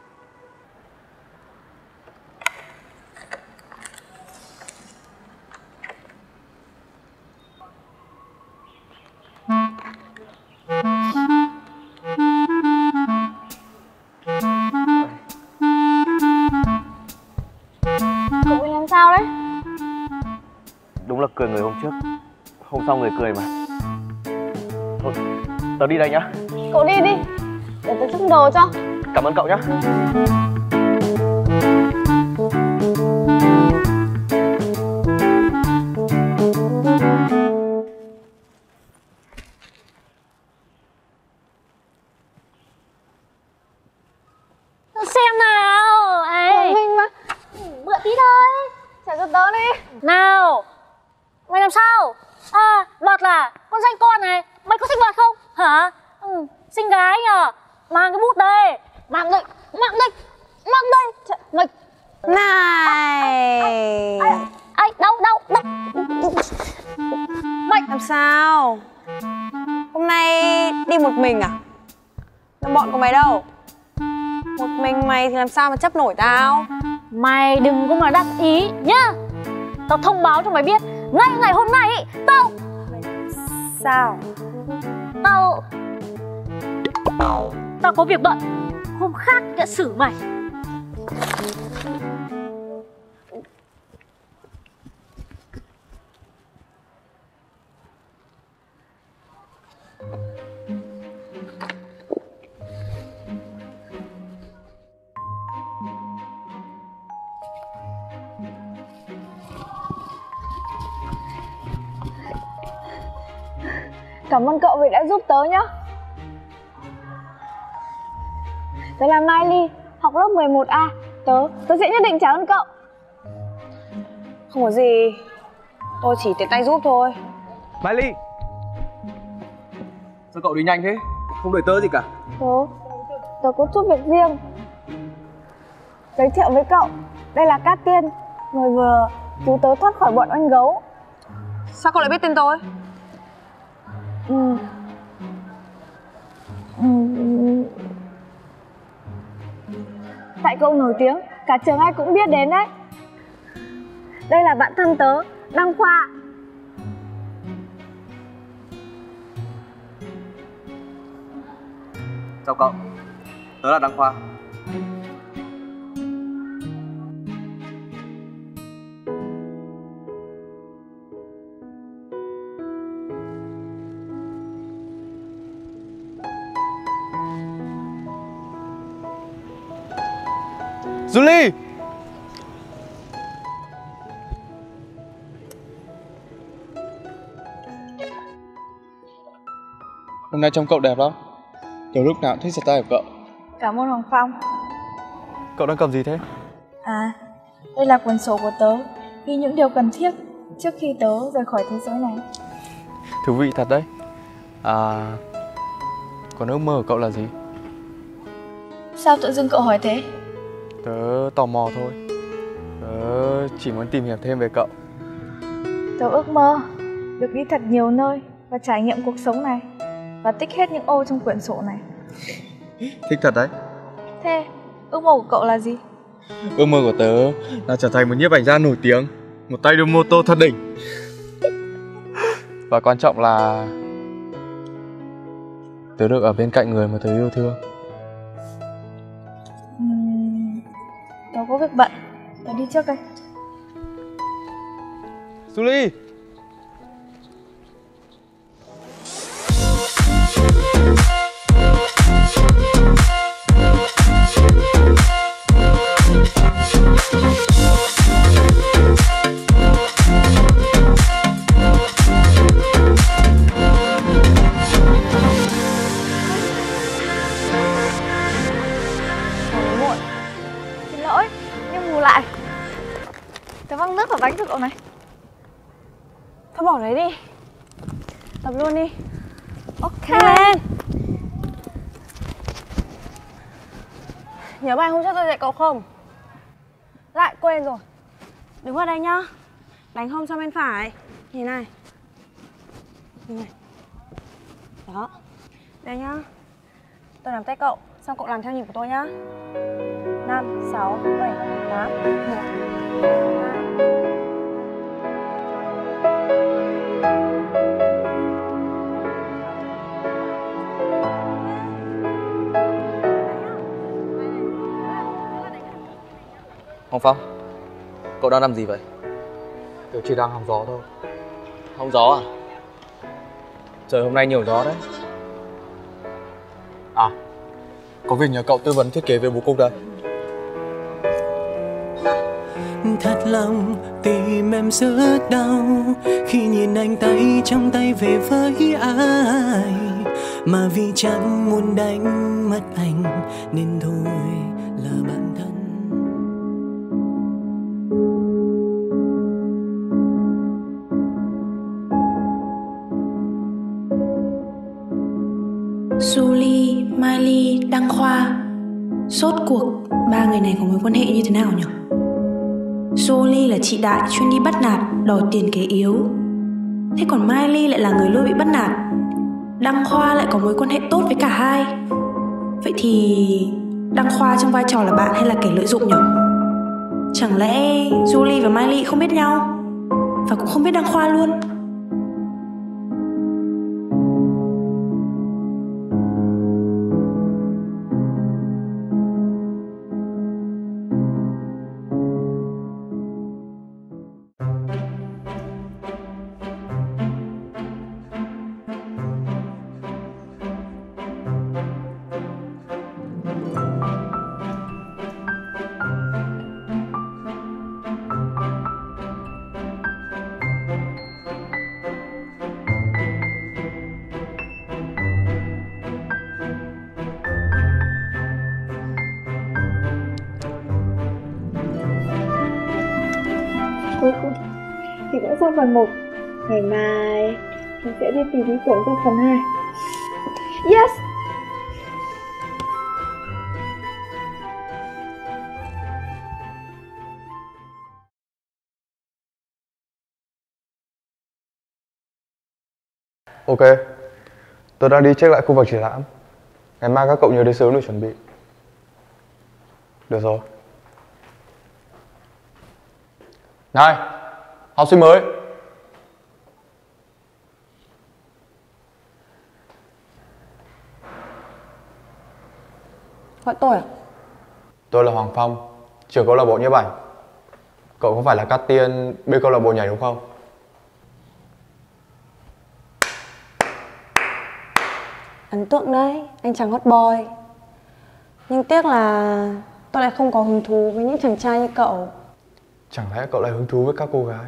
Cậu làm sao đấy? Đúng là cười người hôm trước, hôm sau người cười mà. Thôi, tớ đi đây nhá. Cậu đi đi, để tớ xúc đồ cho. Cảm ơn cậu nhá. Xem nào. Ấy. Mình mà. Mượn tí thôi. Trả cho tớ đi. Nào. Mày làm sao? À, Bọt là con danh con này. Mày có thích Bọt không? Hả? Xinh gái nhờ. Mang cái bút đây. Mang đây. Mang đây. Mang đây. Mày. Này. Đâu. Mày làm sao? Hôm nay đi một mình à? Đồng bọn của mày đâu? Một mình mày thì làm sao mà chấp nổi tao? Mày đừng có mà đắc ý nhá. Tao thông báo cho mày biết, ngay ngày hôm nay ý, tao. Sao? Tao có việc bận. Hôm khác sẽ xử mày. Cảm ơn cậu vì đã giúp tớ nhá. Tớ là Miley, học lớp 11A. Tớ sẽ nhất định trả ơn cậu. Không có gì, tôi chỉ tiện tay giúp thôi. Miley, sao cậu đi nhanh thế? Không đợi tớ gì cả. Tớ có chút việc riêng. Giới thiệu với cậu, đây là Cát Tiên, người vừa cứu tớ thoát khỏi bọn oanh gấu. Sao cậu lại biết tên tôi? Tại cậu nổi tiếng, cả trường ai cũng biết đến đấy. Đây là bạn thân tớ, Đăng Khoa. Chào cậu, tớ là Đăng Khoa. Julie! Hôm nay trông cậu đẹp lắm. Kiểu lúc nào cũng thích giật tay của cậu. Cảm ơn Hoàng Phong. Cậu đang cầm gì thế? À, đây là cuốn sổ của tớ, ghi những điều cần thiết trước khi tớ rời khỏi thế giới này. Thú vị thật đấy. Còn ước mơ của cậu là gì? Sao tự dưng cậu hỏi thế? Tớ tò mò thôi. Tớ chỉ muốn tìm hiểu thêm về cậu. Tớ ước mơ được đi thật nhiều nơi và trải nghiệm cuộc sống này và tích hết những ô trong quyển sổ này. Thích thật đấy. Thế, ước mơ của cậu là gì? Ước mơ của tớ là trở thành một nhiếp ảnh gia nổi tiếng, một tay đua mô tô thật đỉnh. Và quan trọng là tớ được ở bên cạnh người mà tớ yêu thương. Tớ có việc bận, tớ đi trước đây. Julie! Muộn. Xin lỗi, nhưng bù lại tớ văng nước vào bánh cho cậu này. Thôi bỏ đấy đi. Tập luôn đi. Ok. Lên. Nhớ bài hôm trước tôi dạy cậu không? Lại quên rồi. Đứng vào đây nhá. Đánh hông sang bên phải. Nhìn này. Nhìn này. Đó. Đây nhá. Tôi nắm tay cậu, xong cậu làm theo nhịp của tôi nhá. 5, 6, 7, 8, 1, 2. Hồng Phong, cậu đang làm gì vậy? Tớ chỉ đang hóng gió thôi. Hóng gió à? Trời hôm nay nhiều gió đấy. À, có việc nhờ cậu tư vấn thiết kế về bố cục đây. Thật lòng tim em rất đau khi nhìn anh tay trong tay về với ai, mà vì chẳng muốn đánh mất anh nên thôi là bản thân. Julie, Miley, Đăng Khoa. Rốt cuộc ba người này có mối quan hệ như thế nào nhỉ? Julie là chị đại chuyên đi bắt nạt, đòi tiền kẻ yếu. Thế còn Miley lại là người luôn bị bắt nạt. Đăng Khoa lại có mối quan hệ tốt với cả hai. Vậy thì Đăng Khoa trong vai trò là bạn hay là kẻ lợi dụng nhỉ? Chẳng lẽ Julie và Miley không biết nhau và cũng không biết Đăng Khoa luôn? Cuối cùng thì cũng xong phần 1. Ngày mai mình sẽ đi tìm ý tưởng cho phần 2. Yes! Ok, tôi đang đi check lại khu vực triển lãm. Ngày mai các cậu nhớ đến sớm để chuẩn bị. Được rồi. Này, học sinh mới. Gọi tôi à? Tôi là Hoàng Phong, trưởng câu lạc bộ nhiếp ảnh. Cậu có phải là Cát Tiên bên câu lạc bộ nhảy đúng không? Ấn tượng đấy, anh chàng hot boy. Nhưng tiếc là tôi lại không có hứng thú với những chàng trai như cậu. Chẳng lẽ cậu lại hứng thú với các cô gái?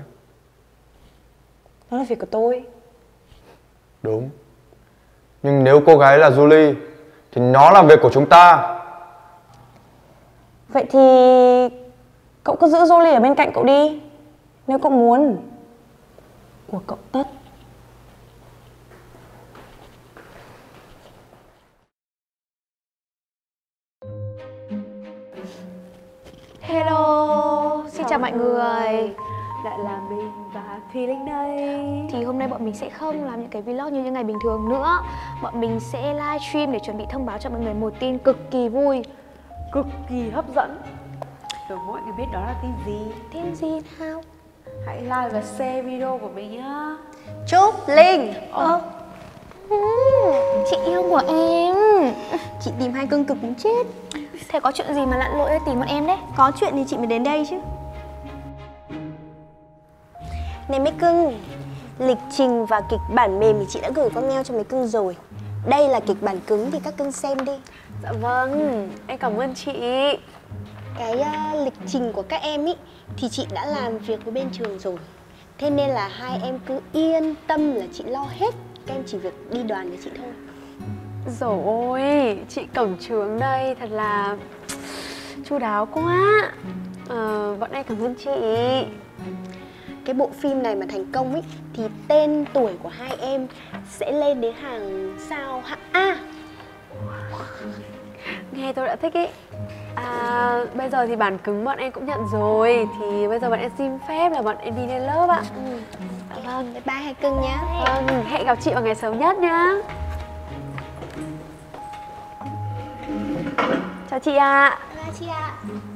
Đó là việc của tôi. Đúng. Nhưng nếu cô gái là Julie thì nó là việc của chúng ta. Vậy thì cậu cứ giữ Julie ở bên cạnh cậu đi. Nếu cậu muốn. Của cậu tất. Hello, xin chào mọi người. Lại là mình và Thùy Linh đây. Thì hôm nay bọn mình sẽ không làm những cái vlog như những ngày bình thường nữa. Bọn mình sẽ livestream để chuẩn bị thông báo cho mọi người một tin cực kỳ vui, Cực kỳ hấp dẫn. Rồi mọi người biết đó là tin gì? Tin gì nào? Hãy like và share video của mình nhá. Trúc Linh. Chị yêu của em. Chị tìm hai cưng cực muốn chết. Thế có chuyện gì mà lặn lội tìm bọn em đấy? Có chuyện thì chị mới đến đây chứ. Này mấy cưng, lịch trình và kịch bản mềm thì chị đã gửi con mail cho mấy cưng rồi. Đây là kịch bản cứng thì các cưng xem đi. Dạ vâng, em cảm ơn chị. Cái lịch trình của các em ý thì chị đã làm việc với bên trường rồi. Thế nên là hai em cứ yên tâm là chị lo hết. Các em chỉ việc đi đoàn với chị thôi. Dồi ôi, chị cổng trường đây thật là chu đáo quá. Bọn em cảm ơn chị. Cái bộ phim này mà thành công ý thì tên tuổi của hai em sẽ lên đến hàng sao hạng A. Nghe tôi đã thích ý. Bây giờ thì bản cứng bọn em cũng nhận rồi. Thì bây giờ bọn em xin phép là bọn em đi lên lớp ạ. Vâng, bye hai cưng nhá. Vâng, hẹn gặp chị vào ngày sớm nhất nhá. Chào chị ạ. Bye chị ạ.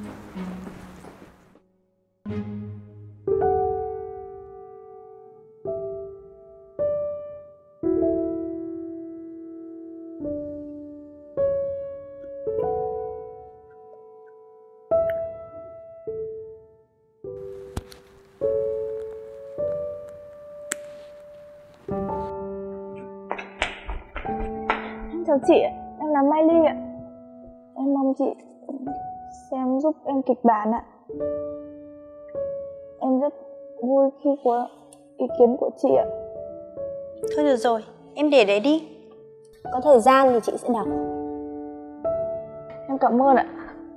Chào chị, em là Mai Ly ạ. Em mong chị xem giúp em kịch bản ạ. Em rất vui khi có ý kiến của chị ạ. Thôi được rồi, em để đấy đi. Có thời gian thì chị sẽ đọc. Em cảm ơn ạ.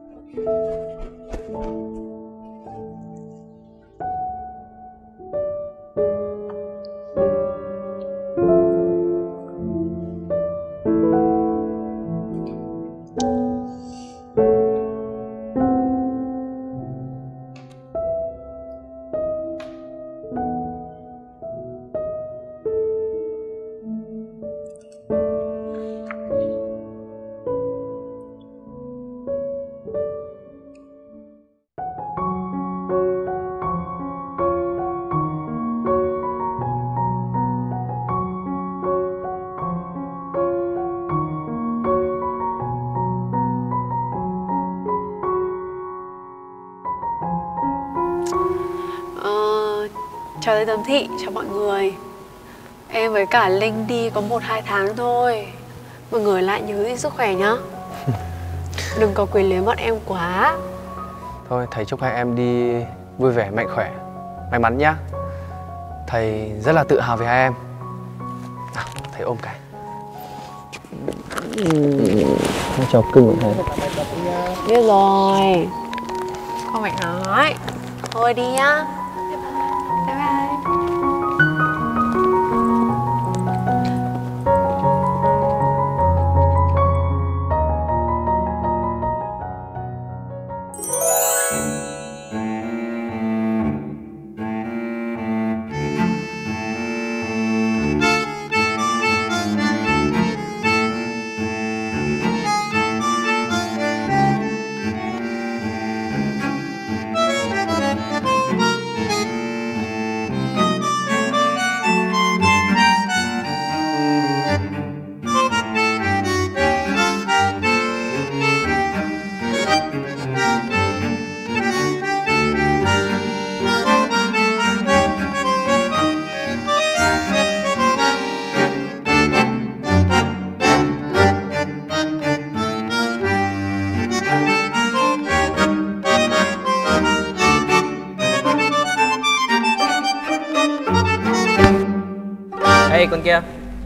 Chào thầy giám thị, chào mọi người. Em với cả Linh đi có 1-2 tháng thôi. Mọi người lại nhớ giữ sức khỏe nhá. Đừng có quyền liếm bọn em quá. Thôi thầy chúc hai em đi vui vẻ, mạnh khỏe, may mắn nhá. Thầy rất là tự hào về hai em. Nào, thầy ôm cái. Chào cưng của thầy. Biết rồi. Không phải nói. Thôi đi nhá. Bye bye. Ê con kia,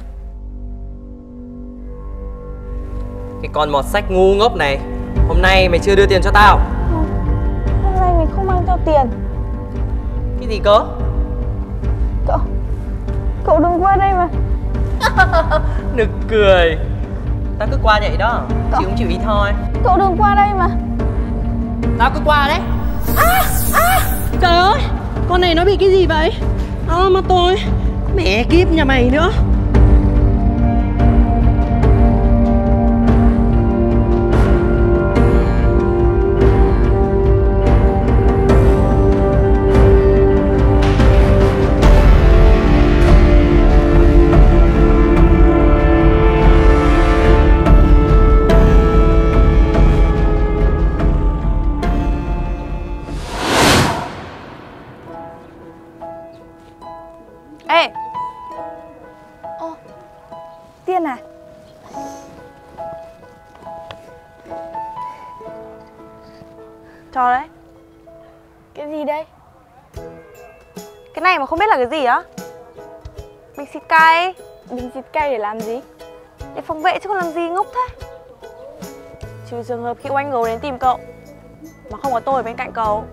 cái con mọt sách ngu ngốc này, hôm nay mày chưa đưa tiền cho tao. Hôm nay mình không mang theo tiền. Cái gì cơ? Cậu đừng qua đây mà. Nực cười. Tao cứ qua vậy đó, chị cũng chịu ý thôi. Cậu đừng qua đây mà. Tao cứ qua đấy. Trời ơi, con này nó bị cái gì vậy? Mà tôi mẹ kiếp nhà mày nữa. Ê! Ô, Tiên à? Cho đấy. Cái gì đây? Cái này mà không biết là cái gì á? Bình xịt cay. Bình xịt cay để làm gì? Để phòng vệ chứ còn làm gì ngốc thế. Trừ trường hợp khi oanh gấu đến tìm cậu mà không có tôi ở bên cạnh cậu.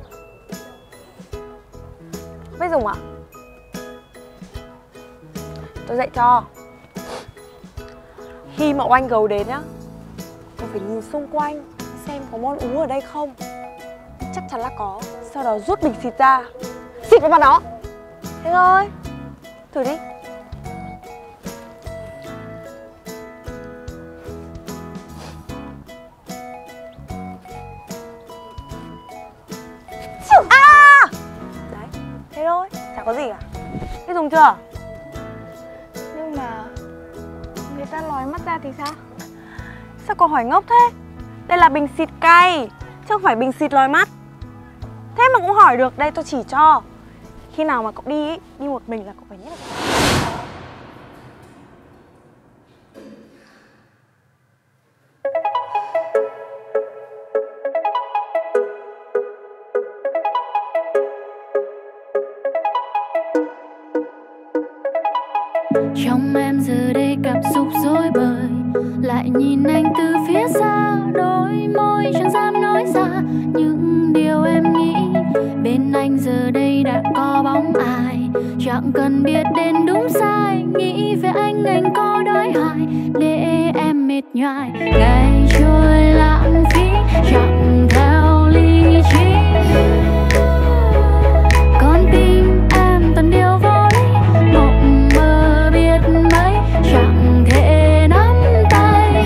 Biết dùng à? Tôi dạy cho. Khi mà oanh gấu đến nhá, cậu phải nhìn xung quanh xem có món ú ở đây không. Chắc chắn là có. Sau đó rút bình xịt ra, xịt vào mặt nó. Thế thôi. Thử đi. À! Đấy, thế thôi, chả có gì cả. Biết dùng chưa? Nhưng mà người ta lòi mắt ra thì sao? Sao cậu hỏi ngốc thế? Đây là bình xịt cay, chứ không phải bình xịt lòi mắt. Thế mà cũng hỏi được, đây tôi chỉ cho. Khi nào mà cậu đi ý, đi một mình là cậu phải nhét vào. Trong em giờ đây cảm xúc rối bời, lại nhìn anh từ phía xa, đôi môi chẳng dám nói ra những điều em nghĩ. Bên anh giờ đây đã có bóng ai, chẳng cần biết đến đúng sai. Nghĩ về anh có đói hoài để em mệt nhoài. Ngày trôi lãng phí chẳng theo lý trí, con tim em toàn điều vô lý. Mộng mơ biết mấy chẳng thể nắm tay.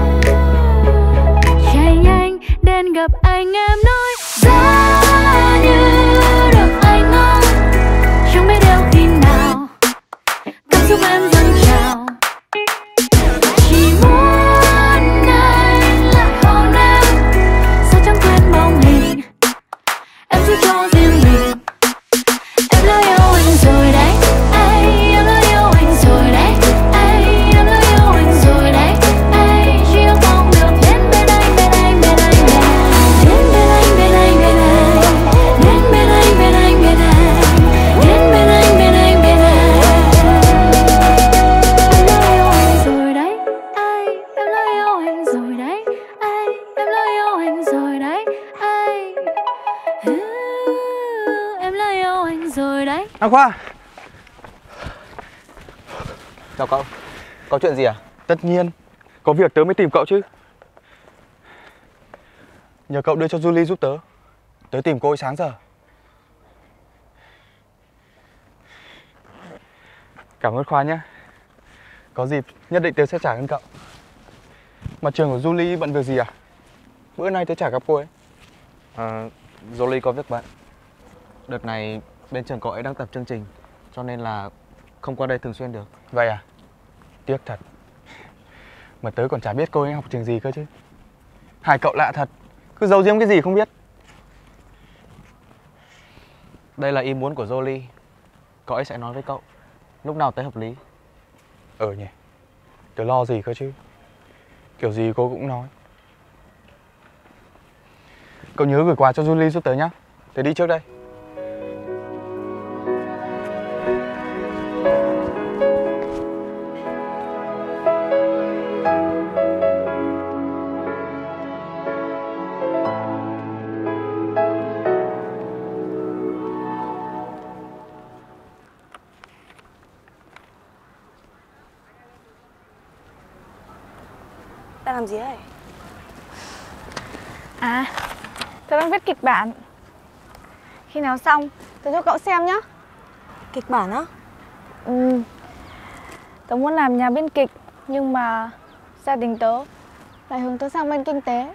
Chạy nhanh đến gặp anh em nói giá như được anh ơi. Chẳng biết đâu khi nào cảm xúc em dâng trào. Chỉ muốn anh lại hôn em, sao chẳng quên bóng hình em giữ cho riêng mình. Em đã yêu anh rồi đấy, em đã yêu anh rồi đấy, em đã yêu anh rồi đấy. Chỉ không được đến bên anh, bên anh, bên anh, bên anh. Đến bên anh, bên anh, bên anh. Đến bên anh, bên anh, bên anh. Đến bên anh, bên anh, bên anh. Em đã yêu anh rồi đấy, em đã yêu anh rồi đấy, em đã yêu anh rồi đấy, em đã yêu anh rồi đấy. Anh Khoa. Chào cậu. Có chuyện gì à? Tất nhiên, có việc tớ mới tìm cậu chứ. Nhờ cậu đưa cho Julie giúp tớ. Tớ tìm cô ấy sáng giờ. Cảm ơn Khoa nhé. Có dịp nhất định tớ sẽ trả ơn cậu. Mà trường của Julie bận việc gì à? Bữa nay tớ chả gặp cô ấy. Julie có việc bận. Đợt này bên trường cậu ấy đang tập chương trình, cho nên là không qua đây thường xuyên được. Vậy à? Tiếc thật. Mà tớ còn chả biết cô ấy học trường gì cơ chứ. Hai cậu lạ thật, cứ giấu giếm cái gì không biết. Đây là ý muốn của Jolie. Cậu ấy sẽ nói với cậu lúc nào tới hợp lý. Nhỉ, tớ lo gì cơ chứ. Kiểu gì cô cũng nói. Cậu nhớ gửi quà cho Julie giúp tớ nhá. Tớ đi trước đây. Đang làm gì đấy? À, tớ đang viết kịch bản. Khi nào xong, tớ cho cậu xem nhá. Kịch bản á? Tớ muốn làm nhà biên kịch, nhưng mà gia đình tớ lại hướng tớ sang bên kinh tế.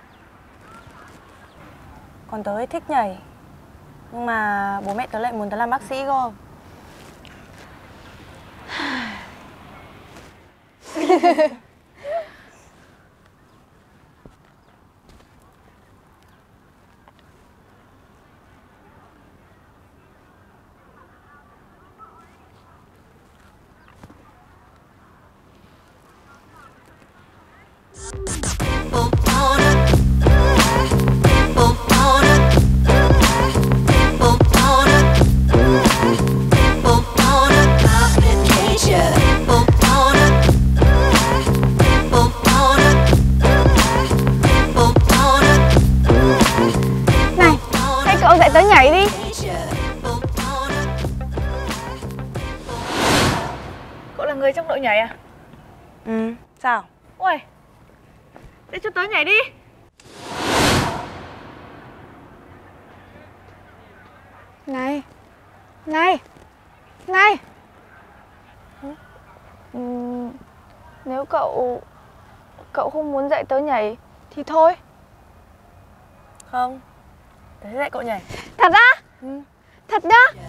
Còn tớ thích nhảy, nhưng mà bố mẹ tớ lại muốn tớ làm bác sĩ cơ. Cậu dạy tớ nhảy đi. Cậu là người trong đội nhảy à? Sao? Ui, để cho tớ nhảy đi. Này, này, này. Nếu cậu không muốn dạy tớ nhảy thì thôi. Không, tớ sẽ dạy cậu nhảy. Thật á? Thật nhá?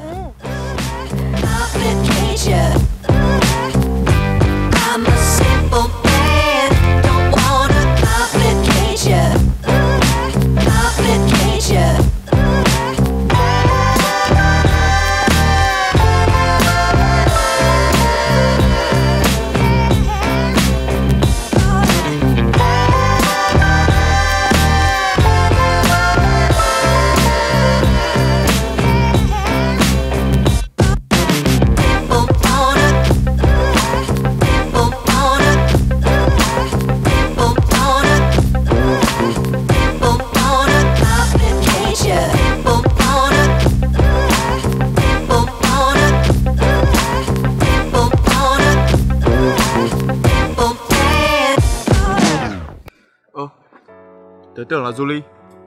Tớ tưởng là Julie.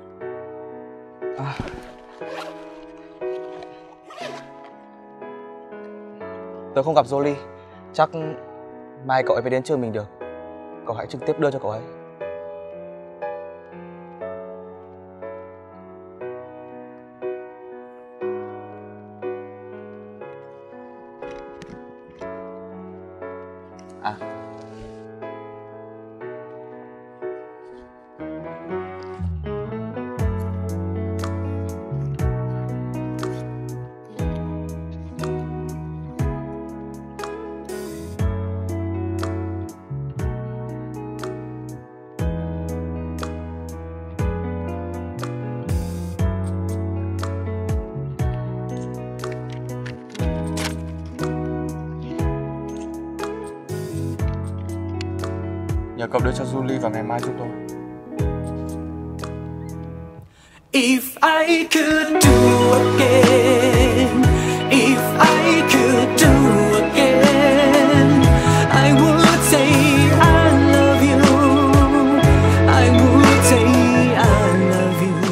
Tớ không gặp Jolie. Chắc mai cậu ấy phải đến trường mình được. Cậu hãy trực tiếp đưa cho cậu ấy. Nhờ cậu đưa cho Julie vào ngày mai giúp tôi. If I could do again, if I could do again, I would say I love you, I would say I love you.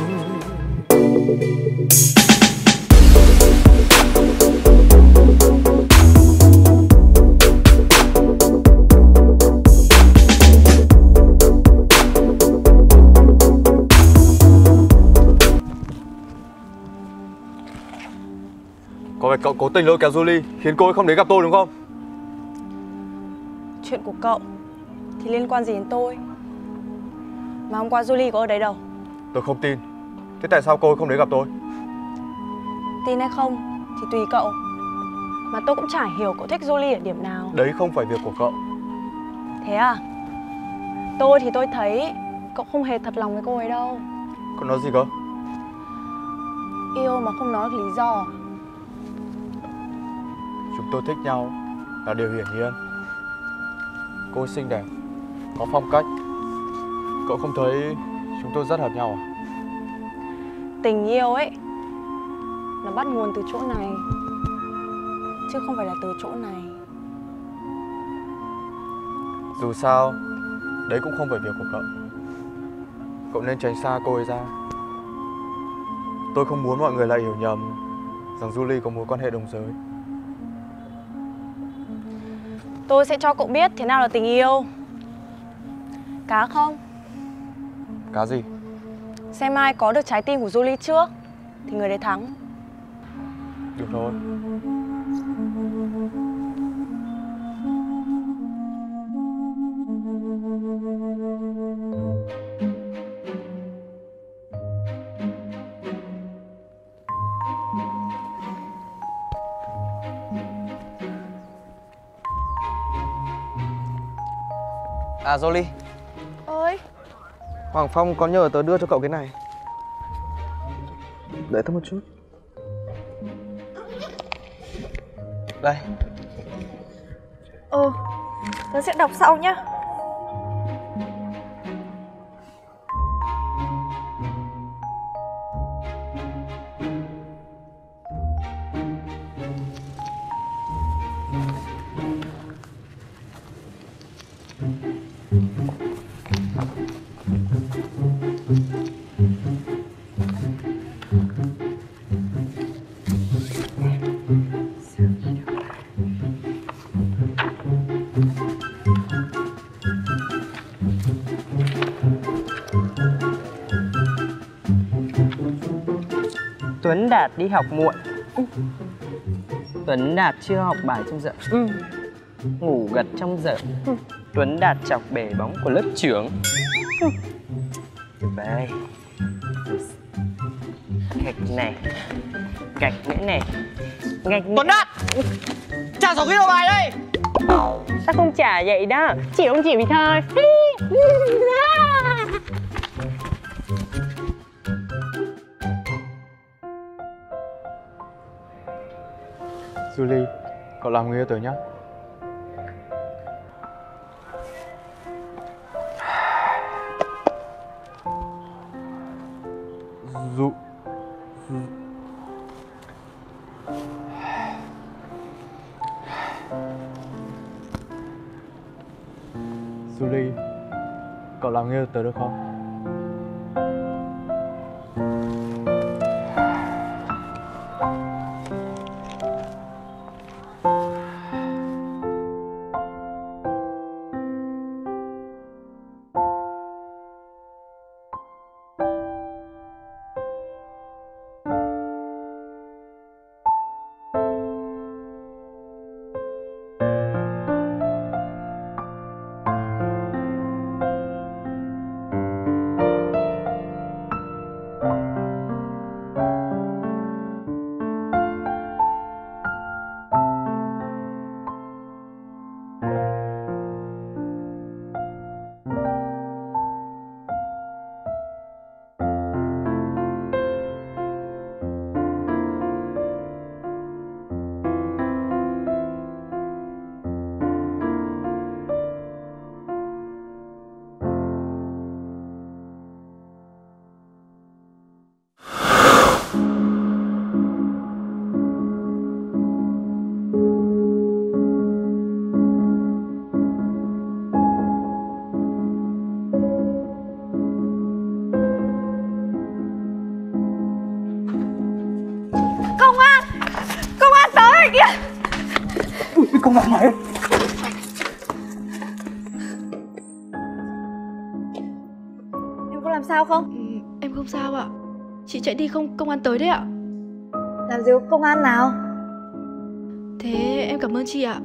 Có phải cậu cố tình lôi kéo Julie khiến cô ấy không đến gặp tôi đúng không? Chuyện của cậu thì liên quan gì đến tôi? Mà hôm qua Julie có ở đấy đâu. Tôi không tin. Thế tại sao cô ấy không đến gặp tôi? Tin hay không thì tùy cậu. Mà tôi cũng chả hiểu cậu thích Julie ở điểm nào. Đấy không phải việc của cậu. Thế à? Tôi thì tôi thấy cậu không hề thật lòng với cô ấy đâu. Cậu nói gì cơ? Yêu mà không nói được lý do. Chúng tôi thích nhau là điều hiển nhiên. Cô ấy xinh đẹp, có phong cách. Cậu không thấy chúng tôi rất hợp nhau à? Tình yêu ấy nó bắt nguồn từ chỗ này chứ không phải là từ chỗ này. Dù sao, đấy cũng không phải việc của cậu. Cậu nên tránh xa cô ấy ra. Tôi không muốn mọi người lại hiểu nhầm rằng Julie có mối quan hệ đồng giới. Tôi sẽ cho cậu biết thế nào là tình yêu. Cá không? Cá gì? Xem ai có được trái tim của Julie trước thì người đấy thắng. Được thôi. À Jolie, Ơi, Hoàng Phong có nhờ tớ đưa cho cậu cái này. Đợi tớ một chút. Đây. Tớ sẽ đọc sau nhá. Tuấn Đạt đi học muộn. Tuấn Đạt chưa học bài trong giờ. Ngủ gật trong giờ. Tuấn Đạt chọc bể bóng của lớp trưởng. Đây. Gạch này. Gạch nữa này. Gạch nữa. Tuấn Đạt! Trả 6 kg bài đây! Sao không trả vậy đó? Chỉ ông chỉ mình thôi. Julie, cậu làm người yêu tớ nhá. Julie, cậu làm người yêu tớ được không? Công an này. Em có làm sao không? Em không sao ạ. Chị chạy đi không công an tới đấy ạ. Làm gì có công an nào? Thế em cảm ơn chị ạ.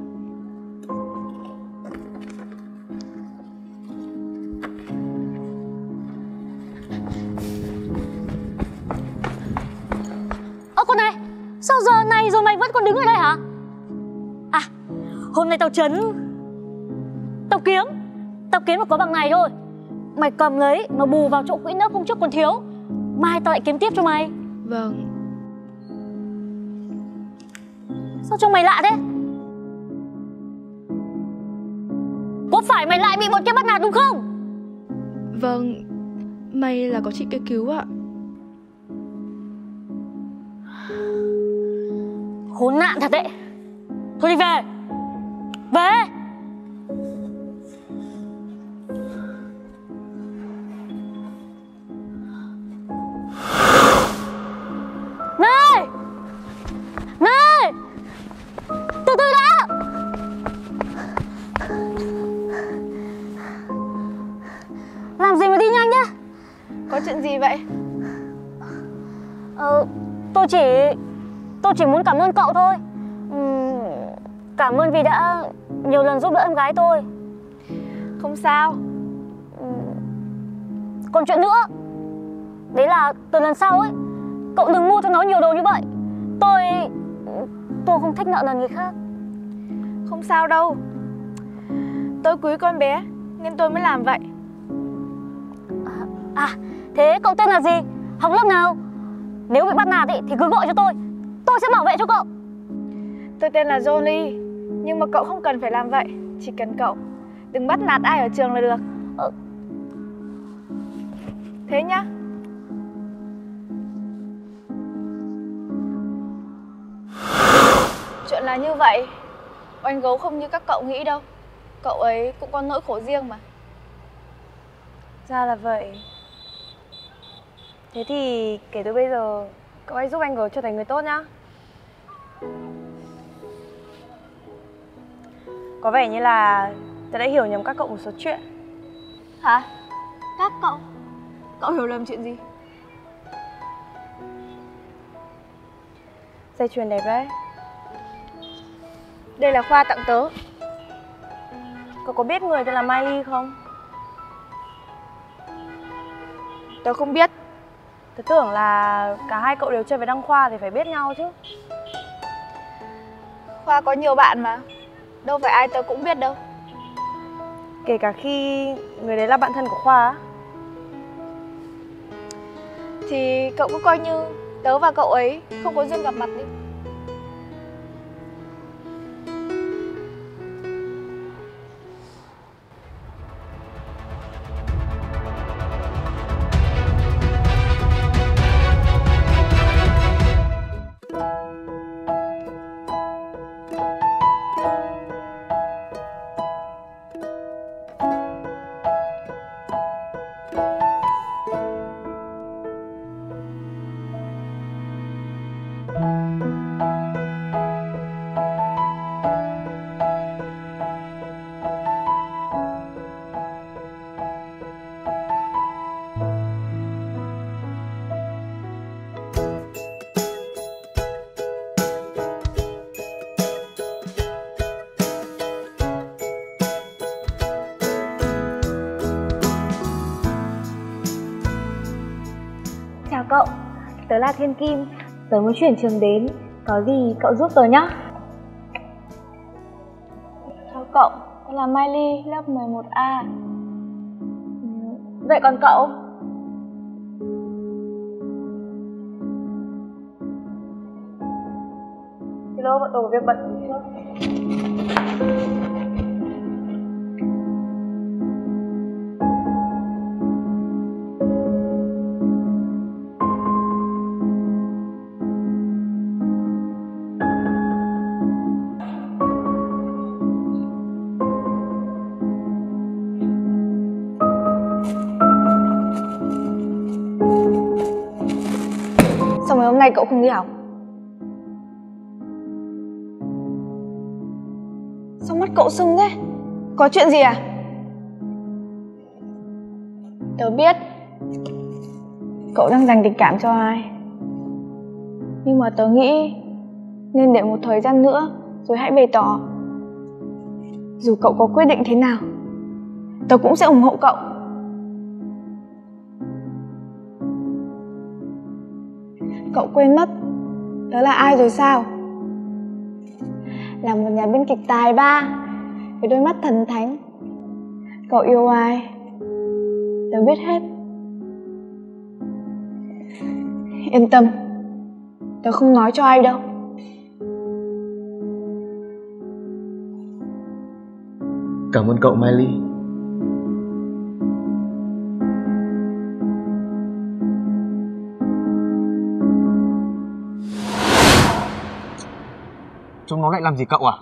Con này, sao giờ này rồi mày vẫn còn đứng ở đây hả? À, hôm nay tao trấn. Tao kiếm mà có bằng này thôi. Mày cầm lấy mà bù vào chỗ quỹ nước hôm trước còn thiếu. Mai tao lại kiếm tiếp cho mày. Vâng. Sao trông mày lạ thế? Có phải mày lại bị bọn kia bắt nạt đúng không? Vâng, may là có chị kêu cứu ạ. Khốn nạn thật đấy. Thôi đi về. Về. Này. Này. Từ từ đã. làm gì mà đi nhanh nhá. Có chuyện gì vậy? Tôi chỉ muốn cảm ơn cậu thôi. Cảm ơn vì đã nhiều lần giúp đỡ em gái tôi. Không sao. Còn chuyện nữa, đấy là từ lần sau ấy, cậu đừng mua cho nó nhiều đồ như vậy. Tôi không thích nợ nần người khác. Không sao đâu. Tôi quý con bé nên tôi mới làm vậy. Thế cậu tên là gì? Học lớp nào? Nếu bị bắt nạt ý, thì cứ gọi cho tôi sẽ bảo vệ cho cậu. Tôi tên là Johnny. Nhưng mà cậu không cần phải làm vậy. Chỉ cần cậu đừng bắt nạt ai ở trường là được. Thế nhá. Chuyện là như vậy. Oanh gấu không như các cậu nghĩ đâu. Cậu ấy cũng có nỗi khổ riêng mà. Ra là vậy. Thế thì kể từ bây giờ cậu hãy giúp anh gấu trở thành người tốt nhá. Có vẻ như là tớ đã hiểu nhầm các cậu một số chuyện. Hả? Các cậu? Cậu hiểu lầm chuyện gì? Dây chuyền đẹp đấy. Đây là Khoa tặng tớ. Cậu có biết người tên là Miley không? Tớ không biết. Tớ tưởng là cả hai cậu đều chơi với Đăng Khoa thì phải biết nhau chứ. Khoa có nhiều bạn mà. Đâu phải ai tớ cũng biết đâu. Kể cả khi người đấy là bạn thân của Khoa á? Thì cậu cứ coi như tớ và cậu ấy không có duyên gặp mặt đi. Chào cậu, tớ là Thiên Kim. Tớ mới chuyển trường đến. Có gì cậu giúp tớ nhá. Chào cậu, tớ là Miley, lớp 11A. Vậy còn cậu? Hello, bọn tớ có việc bận gì chưa? Sao mấy hôm nay cậu không đi học? Sao mắt cậu sưng thế? Có chuyện gì à? Tớ biết cậu đang dành tình cảm cho ai. Nhưng mà tớ nghĩ nên để một thời gian nữa rồi hãy bày tỏ. Dù cậu có quyết định thế nào, tớ cũng sẽ ủng hộ cậu. Cậu quên mất tớ là ai rồi sao? Là một nhà biên kịch tài ba với đôi mắt thần thánh. Cậu yêu ai? Tớ biết hết. Yên tâm, tớ không nói cho ai đâu. Cảm ơn cậu Miley. Chúng nó lại làm gì cậu à?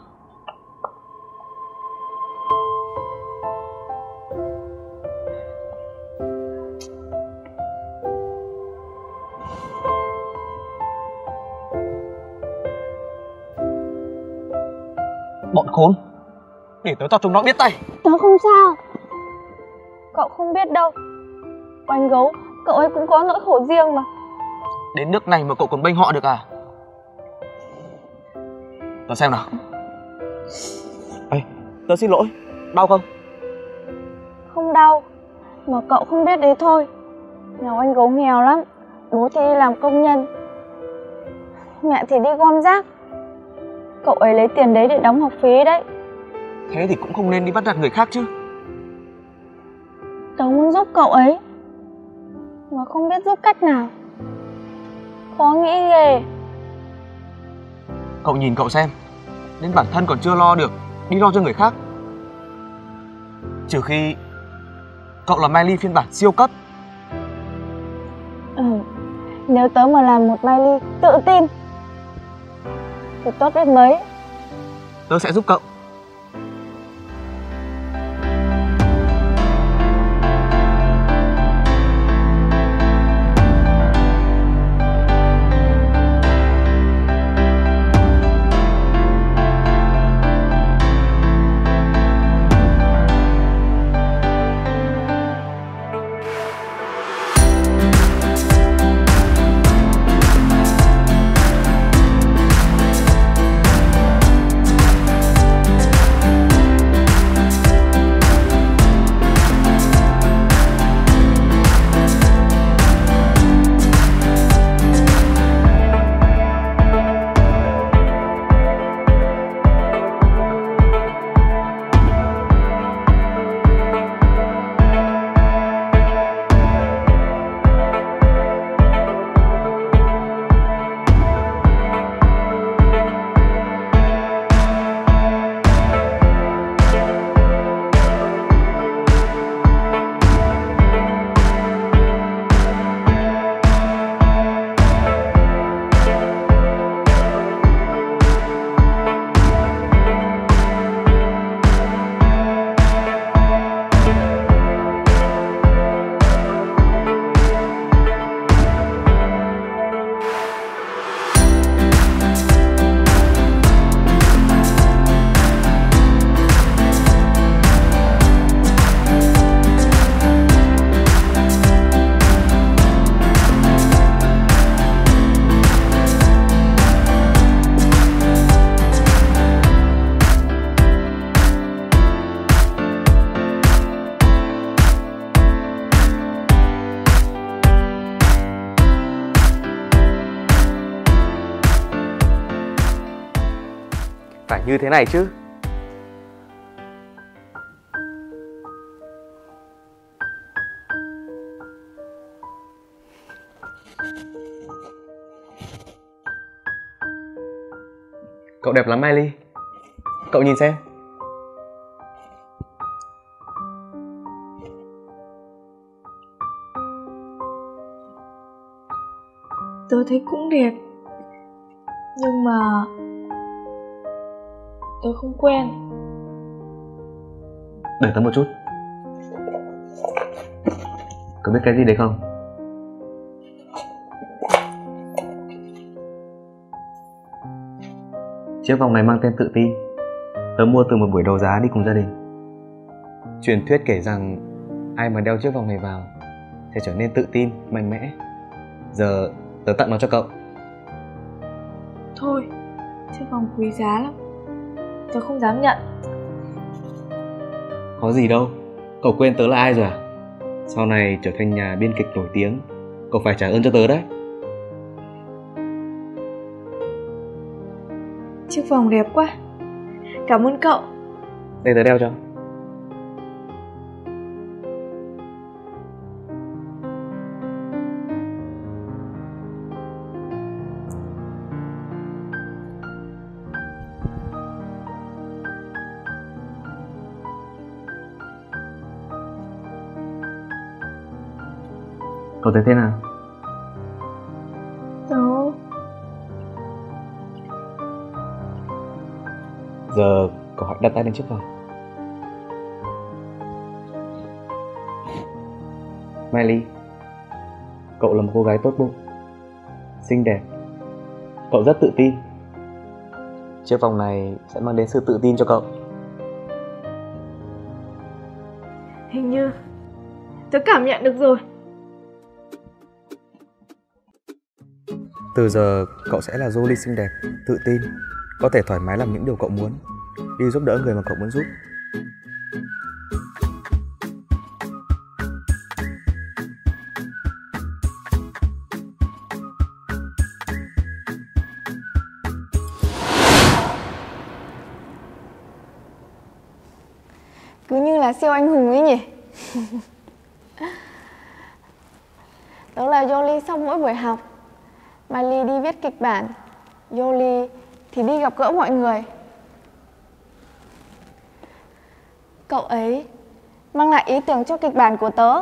Bọn khốn, để tớ cho chúng nó biết tay. Tớ không sao. Cậu không biết đâu. Oanh gấu, cậu ấy cũng có nỗi khổ riêng mà. Đến nước này mà cậu còn bênh họ được à? Tớ xem nào. Ê, tớ xin lỗi, đau không? Không đau, mà cậu không biết đấy thôi. Nhà Oanh gấu nghèo lắm, bố thì đi làm công nhân, mẹ thì đi gom rác. Cậu ấy lấy tiền đấy để đóng học phí đấy. Thế thì cũng không nên đi bắt nạt người khác chứ. Tớ muốn giúp cậu ấy, mà không biết giúp cách nào. Khó nghĩ ghê. Cậu nhìn cậu xem, đến bản thân còn chưa lo được, đi lo cho người khác. Trừ khi cậu là Miley phiên bản siêu cấp. Nếu tớ mà làm một Miley tự tin thì tốt biết mấy. Tớ sẽ giúp cậu. Phải như thế này chứ. Cậu đẹp lắm Miley. Cậu nhìn xem. Tớ thấy cũng đẹp, nhưng mà tớ không quen. Đợi tớ một chút. Cậu biết cái gì đấy không? Chiếc vòng này mang tên Tự Tin. Tớ mua từ một buổi đấu giá đi cùng gia đình. Truyền thuyết kể rằng ai mà đeo chiếc vòng này vào sẽ trở nên tự tin, mạnh mẽ. Giờ tớ tặng nó cho cậu. Thôi, chiếc vòng quý giá lắm, tớ không dám nhận. Có gì đâu, cậu quên tớ là ai rồi à? Sau này trở thành nhà biên kịch nổi tiếng, cậu phải trả ơn cho tớ đấy. Chiếc vòng đẹp quá, cảm ơn cậu. Để tớ đeo cho. Cậu thấy thế nào? Tớ... Giờ cậu hãy đặt tay lên chiếc vòng. Miley, cậu là một cô gái tốt bụng, xinh đẹp. Cậu rất tự tin. Chiếc vòng này sẽ mang đến sự tự tin cho cậu. Hình như tớ cảm nhận được rồi. Từ giờ cậu sẽ là Jolie xinh đẹp, tự tin, có thể thoải mái làm những điều cậu muốn, đi giúp đỡ người mà cậu muốn giúp. Cứ như là siêu anh hùng ấy nhỉ. Đó là Jolie sau mỗi buổi học, Miley đi viết kịch bản, Jolie thì đi gặp gỡ mọi người. Cậu ấy mang lại ý tưởng cho kịch bản của tớ.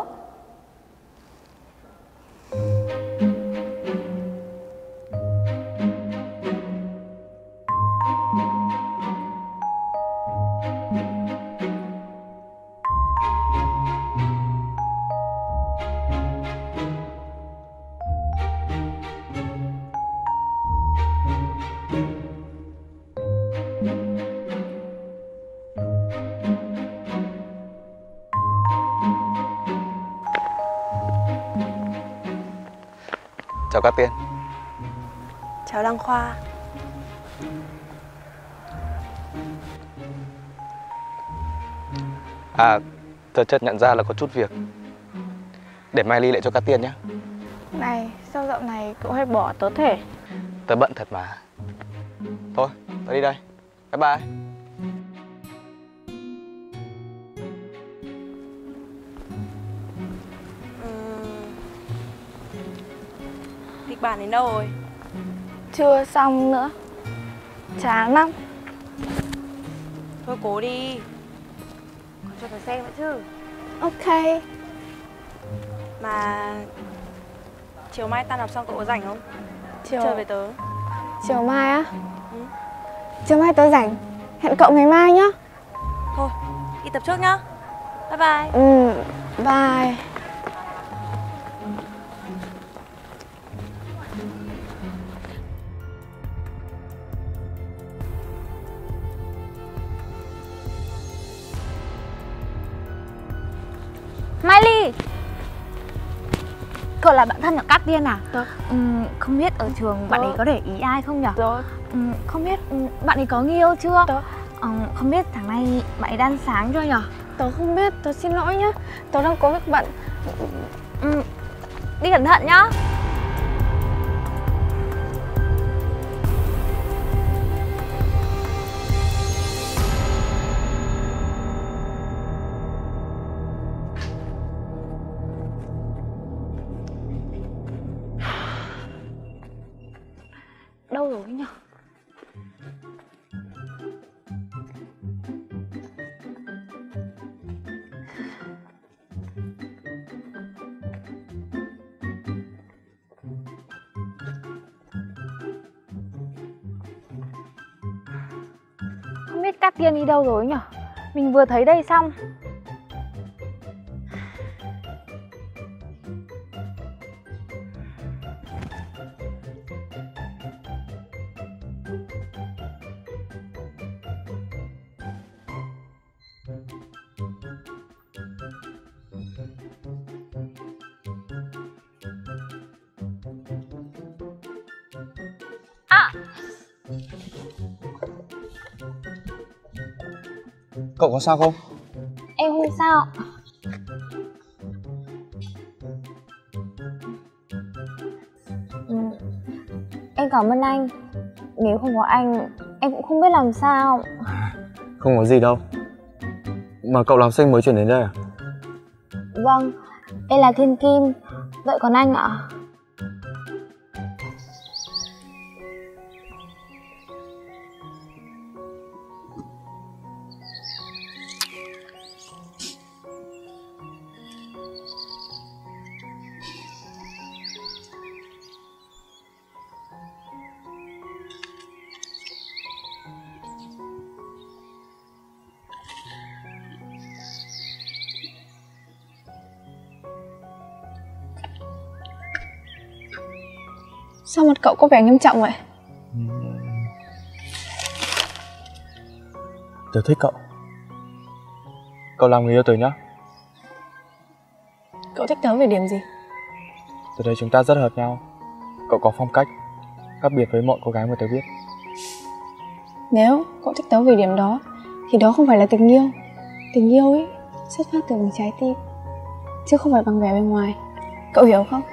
Chào Cát Tiên. Chào Đăng Khoa. À, tớ chợt nhận ra là có chút việc. Để mai ly lại cho Cát Tiên nhé. Này, sao dạo này cậu hay bỏ tớ thế? Tớ bận thật mà. Thôi, tớ đi đây. Bye bye. Kịch bản đến đâu rồi? Chưa xong nữa. Chán lắm. Thôi cố đi. Còn cho tớ xem nữa chứ. Ok. Mà chiều mai tan học xong cậu có rảnh không? Chiều... Chơi với tớ. Chiều mai á? Chiều mai tớ rảnh. Hẹn cậu ngày mai nhá. Thôi, đi tập trước nhá. Bye bye. Bye. Miley, cậu là bạn thân của Cát Tiên à? Không biết ở trường bạn ấy có để ý ai không nhỉ? Không biết bạn ấy có người yêu chưa? Không biết tháng này bạn ấy đang sáng chưa nhỉ? Tớ không biết, tớ xin lỗi nhá. Tớ đang có việc bận. Đi cẩn thận nhá. Đâu rồi nhỉ? Không biết Cát Tiên đi đâu rồi nhỉ? Mình vừa thấy đây xong. Cậu có sao không? Em không sao. Em cảm ơn anh. Nếu không có anh, em cũng không biết làm sao. Không có gì đâu. Mà cậu là học sinh mới chuyển đến đây à? Vâng, em là Thiên Kim. Vậy còn anh ạ? Sao mặt cậu có vẻ nghiêm trọng vậy? Tớ thích cậu. Cậu làm người yêu tớ nhá. Cậu thích tớ về điểm gì? Tớ thấy chúng ta rất hợp nhau. Cậu có phong cách, khác biệt với mọi cô gái mà tớ biết. Nếu cậu thích tớ về điểm đó thì đó không phải là tình yêu. Tình yêu ấy xuất phát từ một trái tim, chứ không phải bằng vẻ bên ngoài. Cậu hiểu không?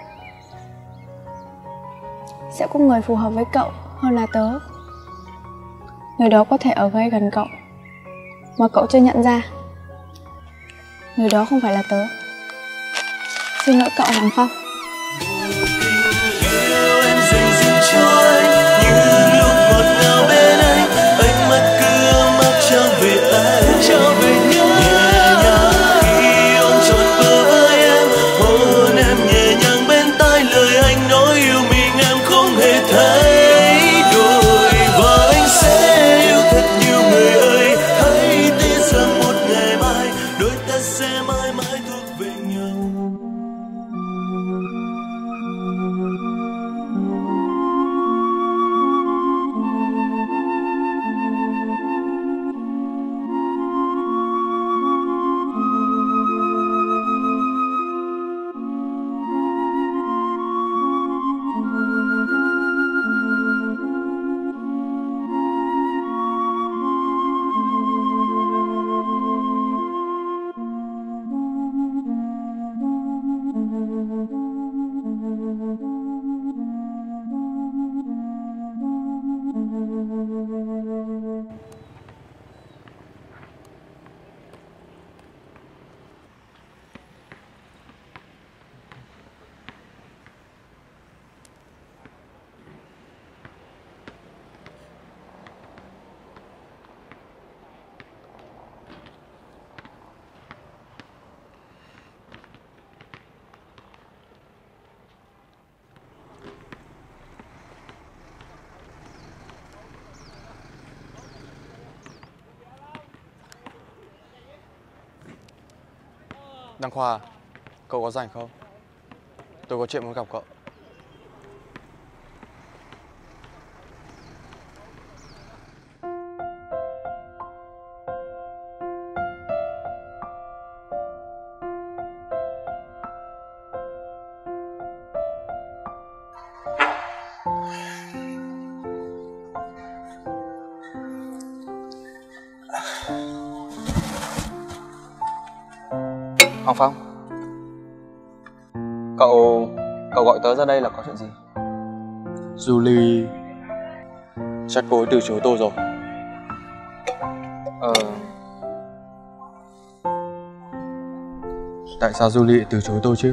Sẽ có người phù hợp với cậu hơn là tớ. Người đó có thể ở ngay gần cậu mà cậu chưa nhận ra. Người đó không phải là tớ. Xin lỗi cậu Hoàng Phong. Đăng Khoa, cậu có rảnh không? Tôi có chuyện muốn gặp cậu. Hoàng Phong, cậu gọi tớ ra đây là có chuyện gì? Julie chắc cô ấy từ chối tôi rồi. Tại sao Julie lại từ chối tôi chứ?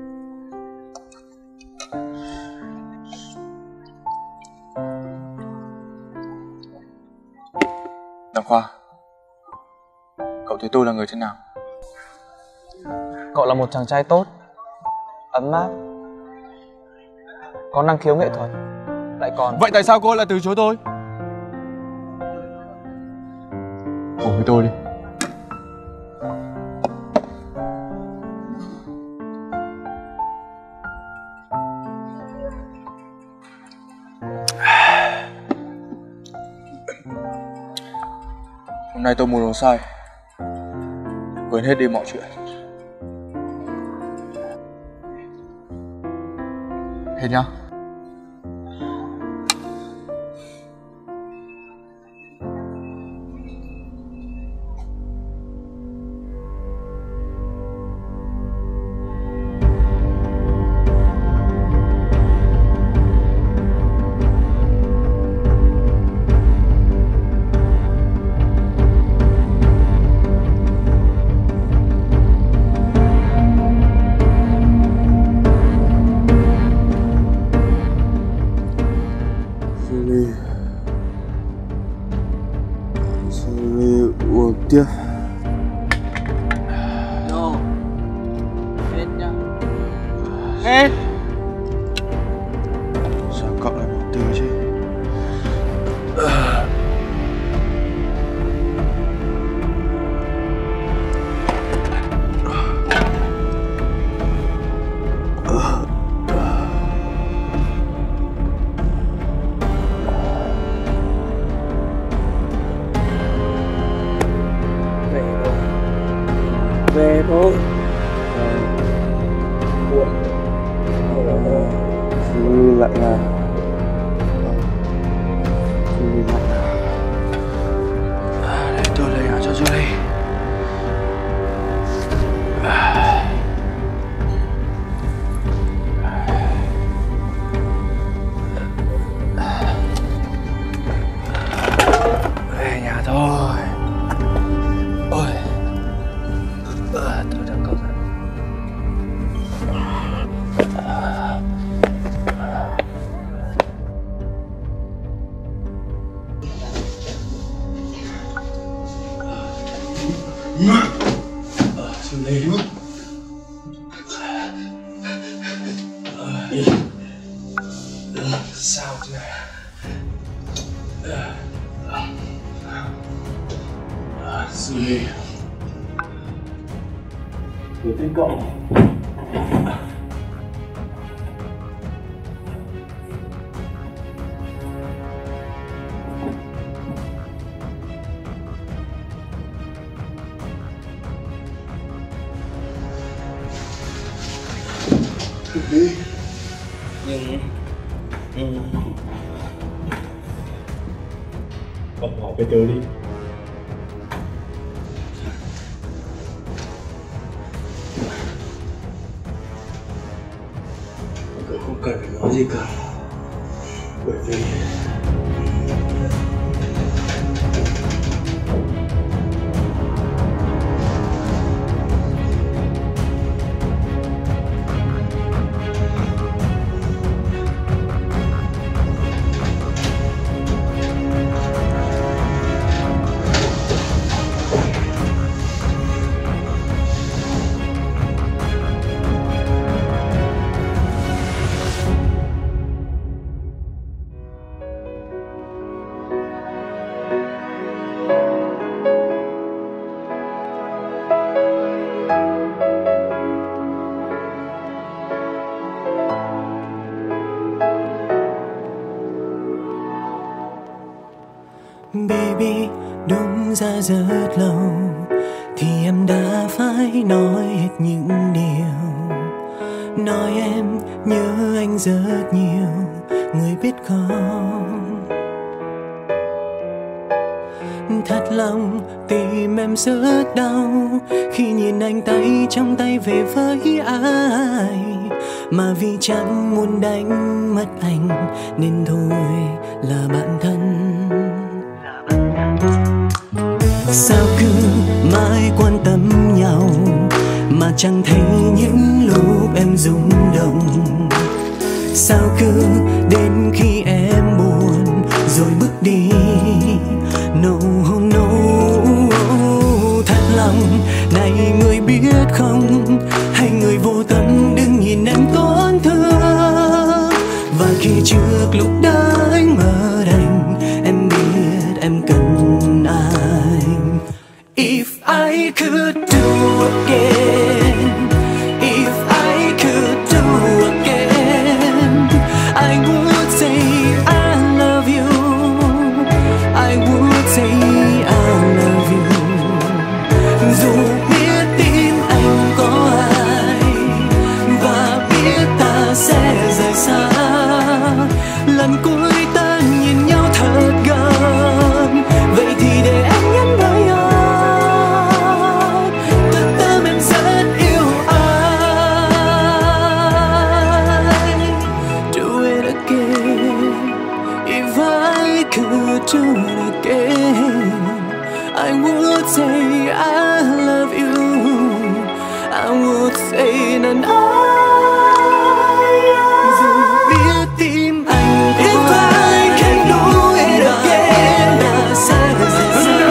Đăng Khoa, cậu thấy tôi là người thế nào? Cậu là một chàng trai tốt, ấm áp, có năng khiếu nghệ thuật, lại còn... Vậy tại sao cô lại từ chối tôi? Ngủ với tôi đi. Hôm nay tôi muốn uống say, quên hết đi mọi chuyện. Hết nhá. Uống tiếp. Yo, hết nhá. Hết. Sao cậu lại bỏ từ chứ? Về thôi. Lại là cậu. Nhưng cậu hỏi cái tớ đi. Cậu không cần phải nói gì cả, bởi vì Baby, đúng ra rất lâu thì em đã phải nói hết những điều. Nói em nhớ anh rất nhiều, người biết không? Thật lòng tim em rất đau khi nhìn anh tay trong tay về với ai, mà vì chẳng muốn đánh mất anh nên thôi là bạn thân. Sao cứ mãi quan tâm nhau mà chẳng thấy những lúc em rung động? Sao cứ đến khi em buồn rồi bước đi? No, no, thật lòng này người biết không, hay người vô tâm đừng nhìn em tổn thương. Và khi trước lúc đó anh mơ đành, em biết em cần anh. If I could do again, if I could do again, I would say I love you, I would say I love you. Dù biết tim anh có ai và biết ta sẽ rời xa, lần cuối ta nhìn nhau thật gần, vậy thì để em nhắn với anh. Do it again, I would say I love you, I would say nên dù biết tim anh if I can do it again, ta sẽ rời xa.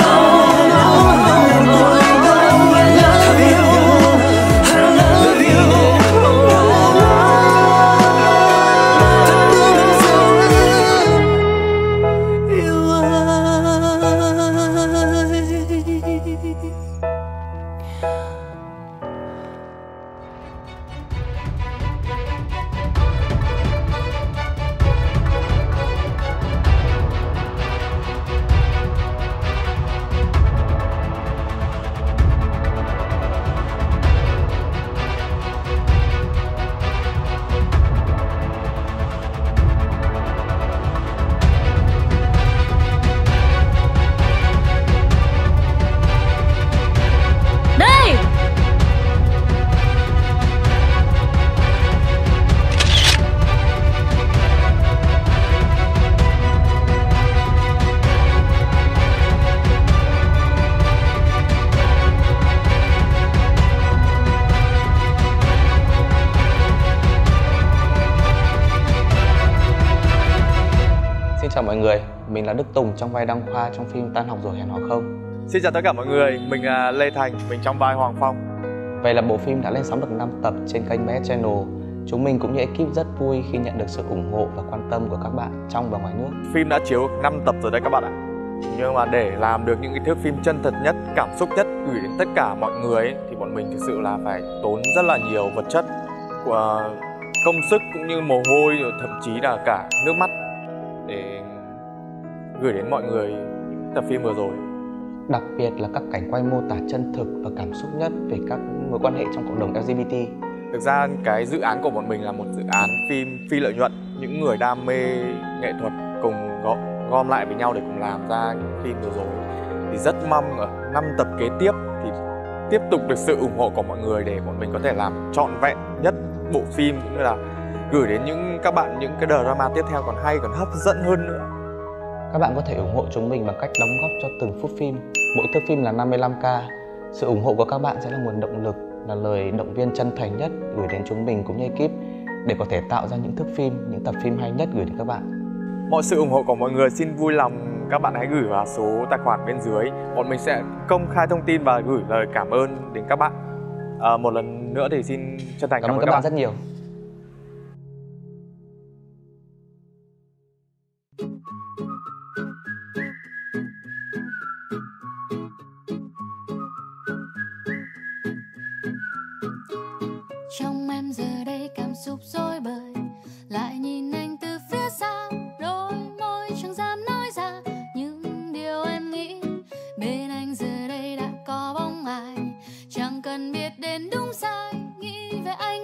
Chào mọi người, mình là Đức Tùng trong vai Đăng Khoa trong phim Tan Học Rồi Hẹn Hò Không. Xin chào tất cả mọi người, mình là Lê Thành, mình trong vai Hoàng Phong. Vậy là bộ phim đã lên sóng được 5 tập trên kênh BS Channel. Chúng mình cũng như ekip rất vui khi nhận được sự ủng hộ và quan tâm của các bạn trong và ngoài nước. Phim đã chiếu 5 tập rồi đấy các bạn ạ. Nhưng mà để làm được những cái thước phim chân thật nhất, cảm xúc nhất gửi đến tất cả mọi người ấy, thì bọn mình thực sự là phải tốn rất là nhiều vật chất, của công sức cũng như mồ hôi, rồi thậm chí là cả nước mắt để gửi đến mọi người tập phim vừa rồi. Đặc biệt là các cảnh quay mô tả chân thực và cảm xúc nhất về các mối quan hệ trong cộng đồng LGBT. Thực ra cái dự án của bọn mình là một dự án phim phi lợi nhuận. Những người đam mê nghệ thuật cùng gom lại với nhau để cùng làm ra những phim vừa rồi. Thì rất mong ở 5 tập kế tiếp thì tiếp tục được sự ủng hộ của mọi người để bọn mình có thể làm trọn vẹn nhất bộ phim, cũng như là gửi đến các bạn những cái drama tiếp theo còn hay, còn hấp dẫn hơn nữa. Các bạn có thể ủng hộ chúng mình bằng cách đóng góp cho từng phút phim. Mỗi thước phim là 55k. Sự ủng hộ của các bạn sẽ là nguồn động lực, là lời động viên chân thành nhất gửi đến chúng mình cũng như ekip để có thể tạo ra những thước phim, những tập phim hay nhất gửi đến các bạn. Mọi sự ủng hộ của mọi người xin vui lòng các bạn hãy gửi vào số tài khoản bên dưới. Bọn mình sẽ công khai thông tin và gửi lời cảm ơn đến các bạn. Một lần nữa thì xin chân thành cảm ơn các bạn rất nhiều. Trong em giờ đây cảm xúc rối bời, lại nhìn anh từ phía xa, đôi môi chẳng dám nói ra những điều em nghĩ. Bên anh giờ đây đã có bóng ai, chẳng cần biết đến đúng sai, nghĩ về anh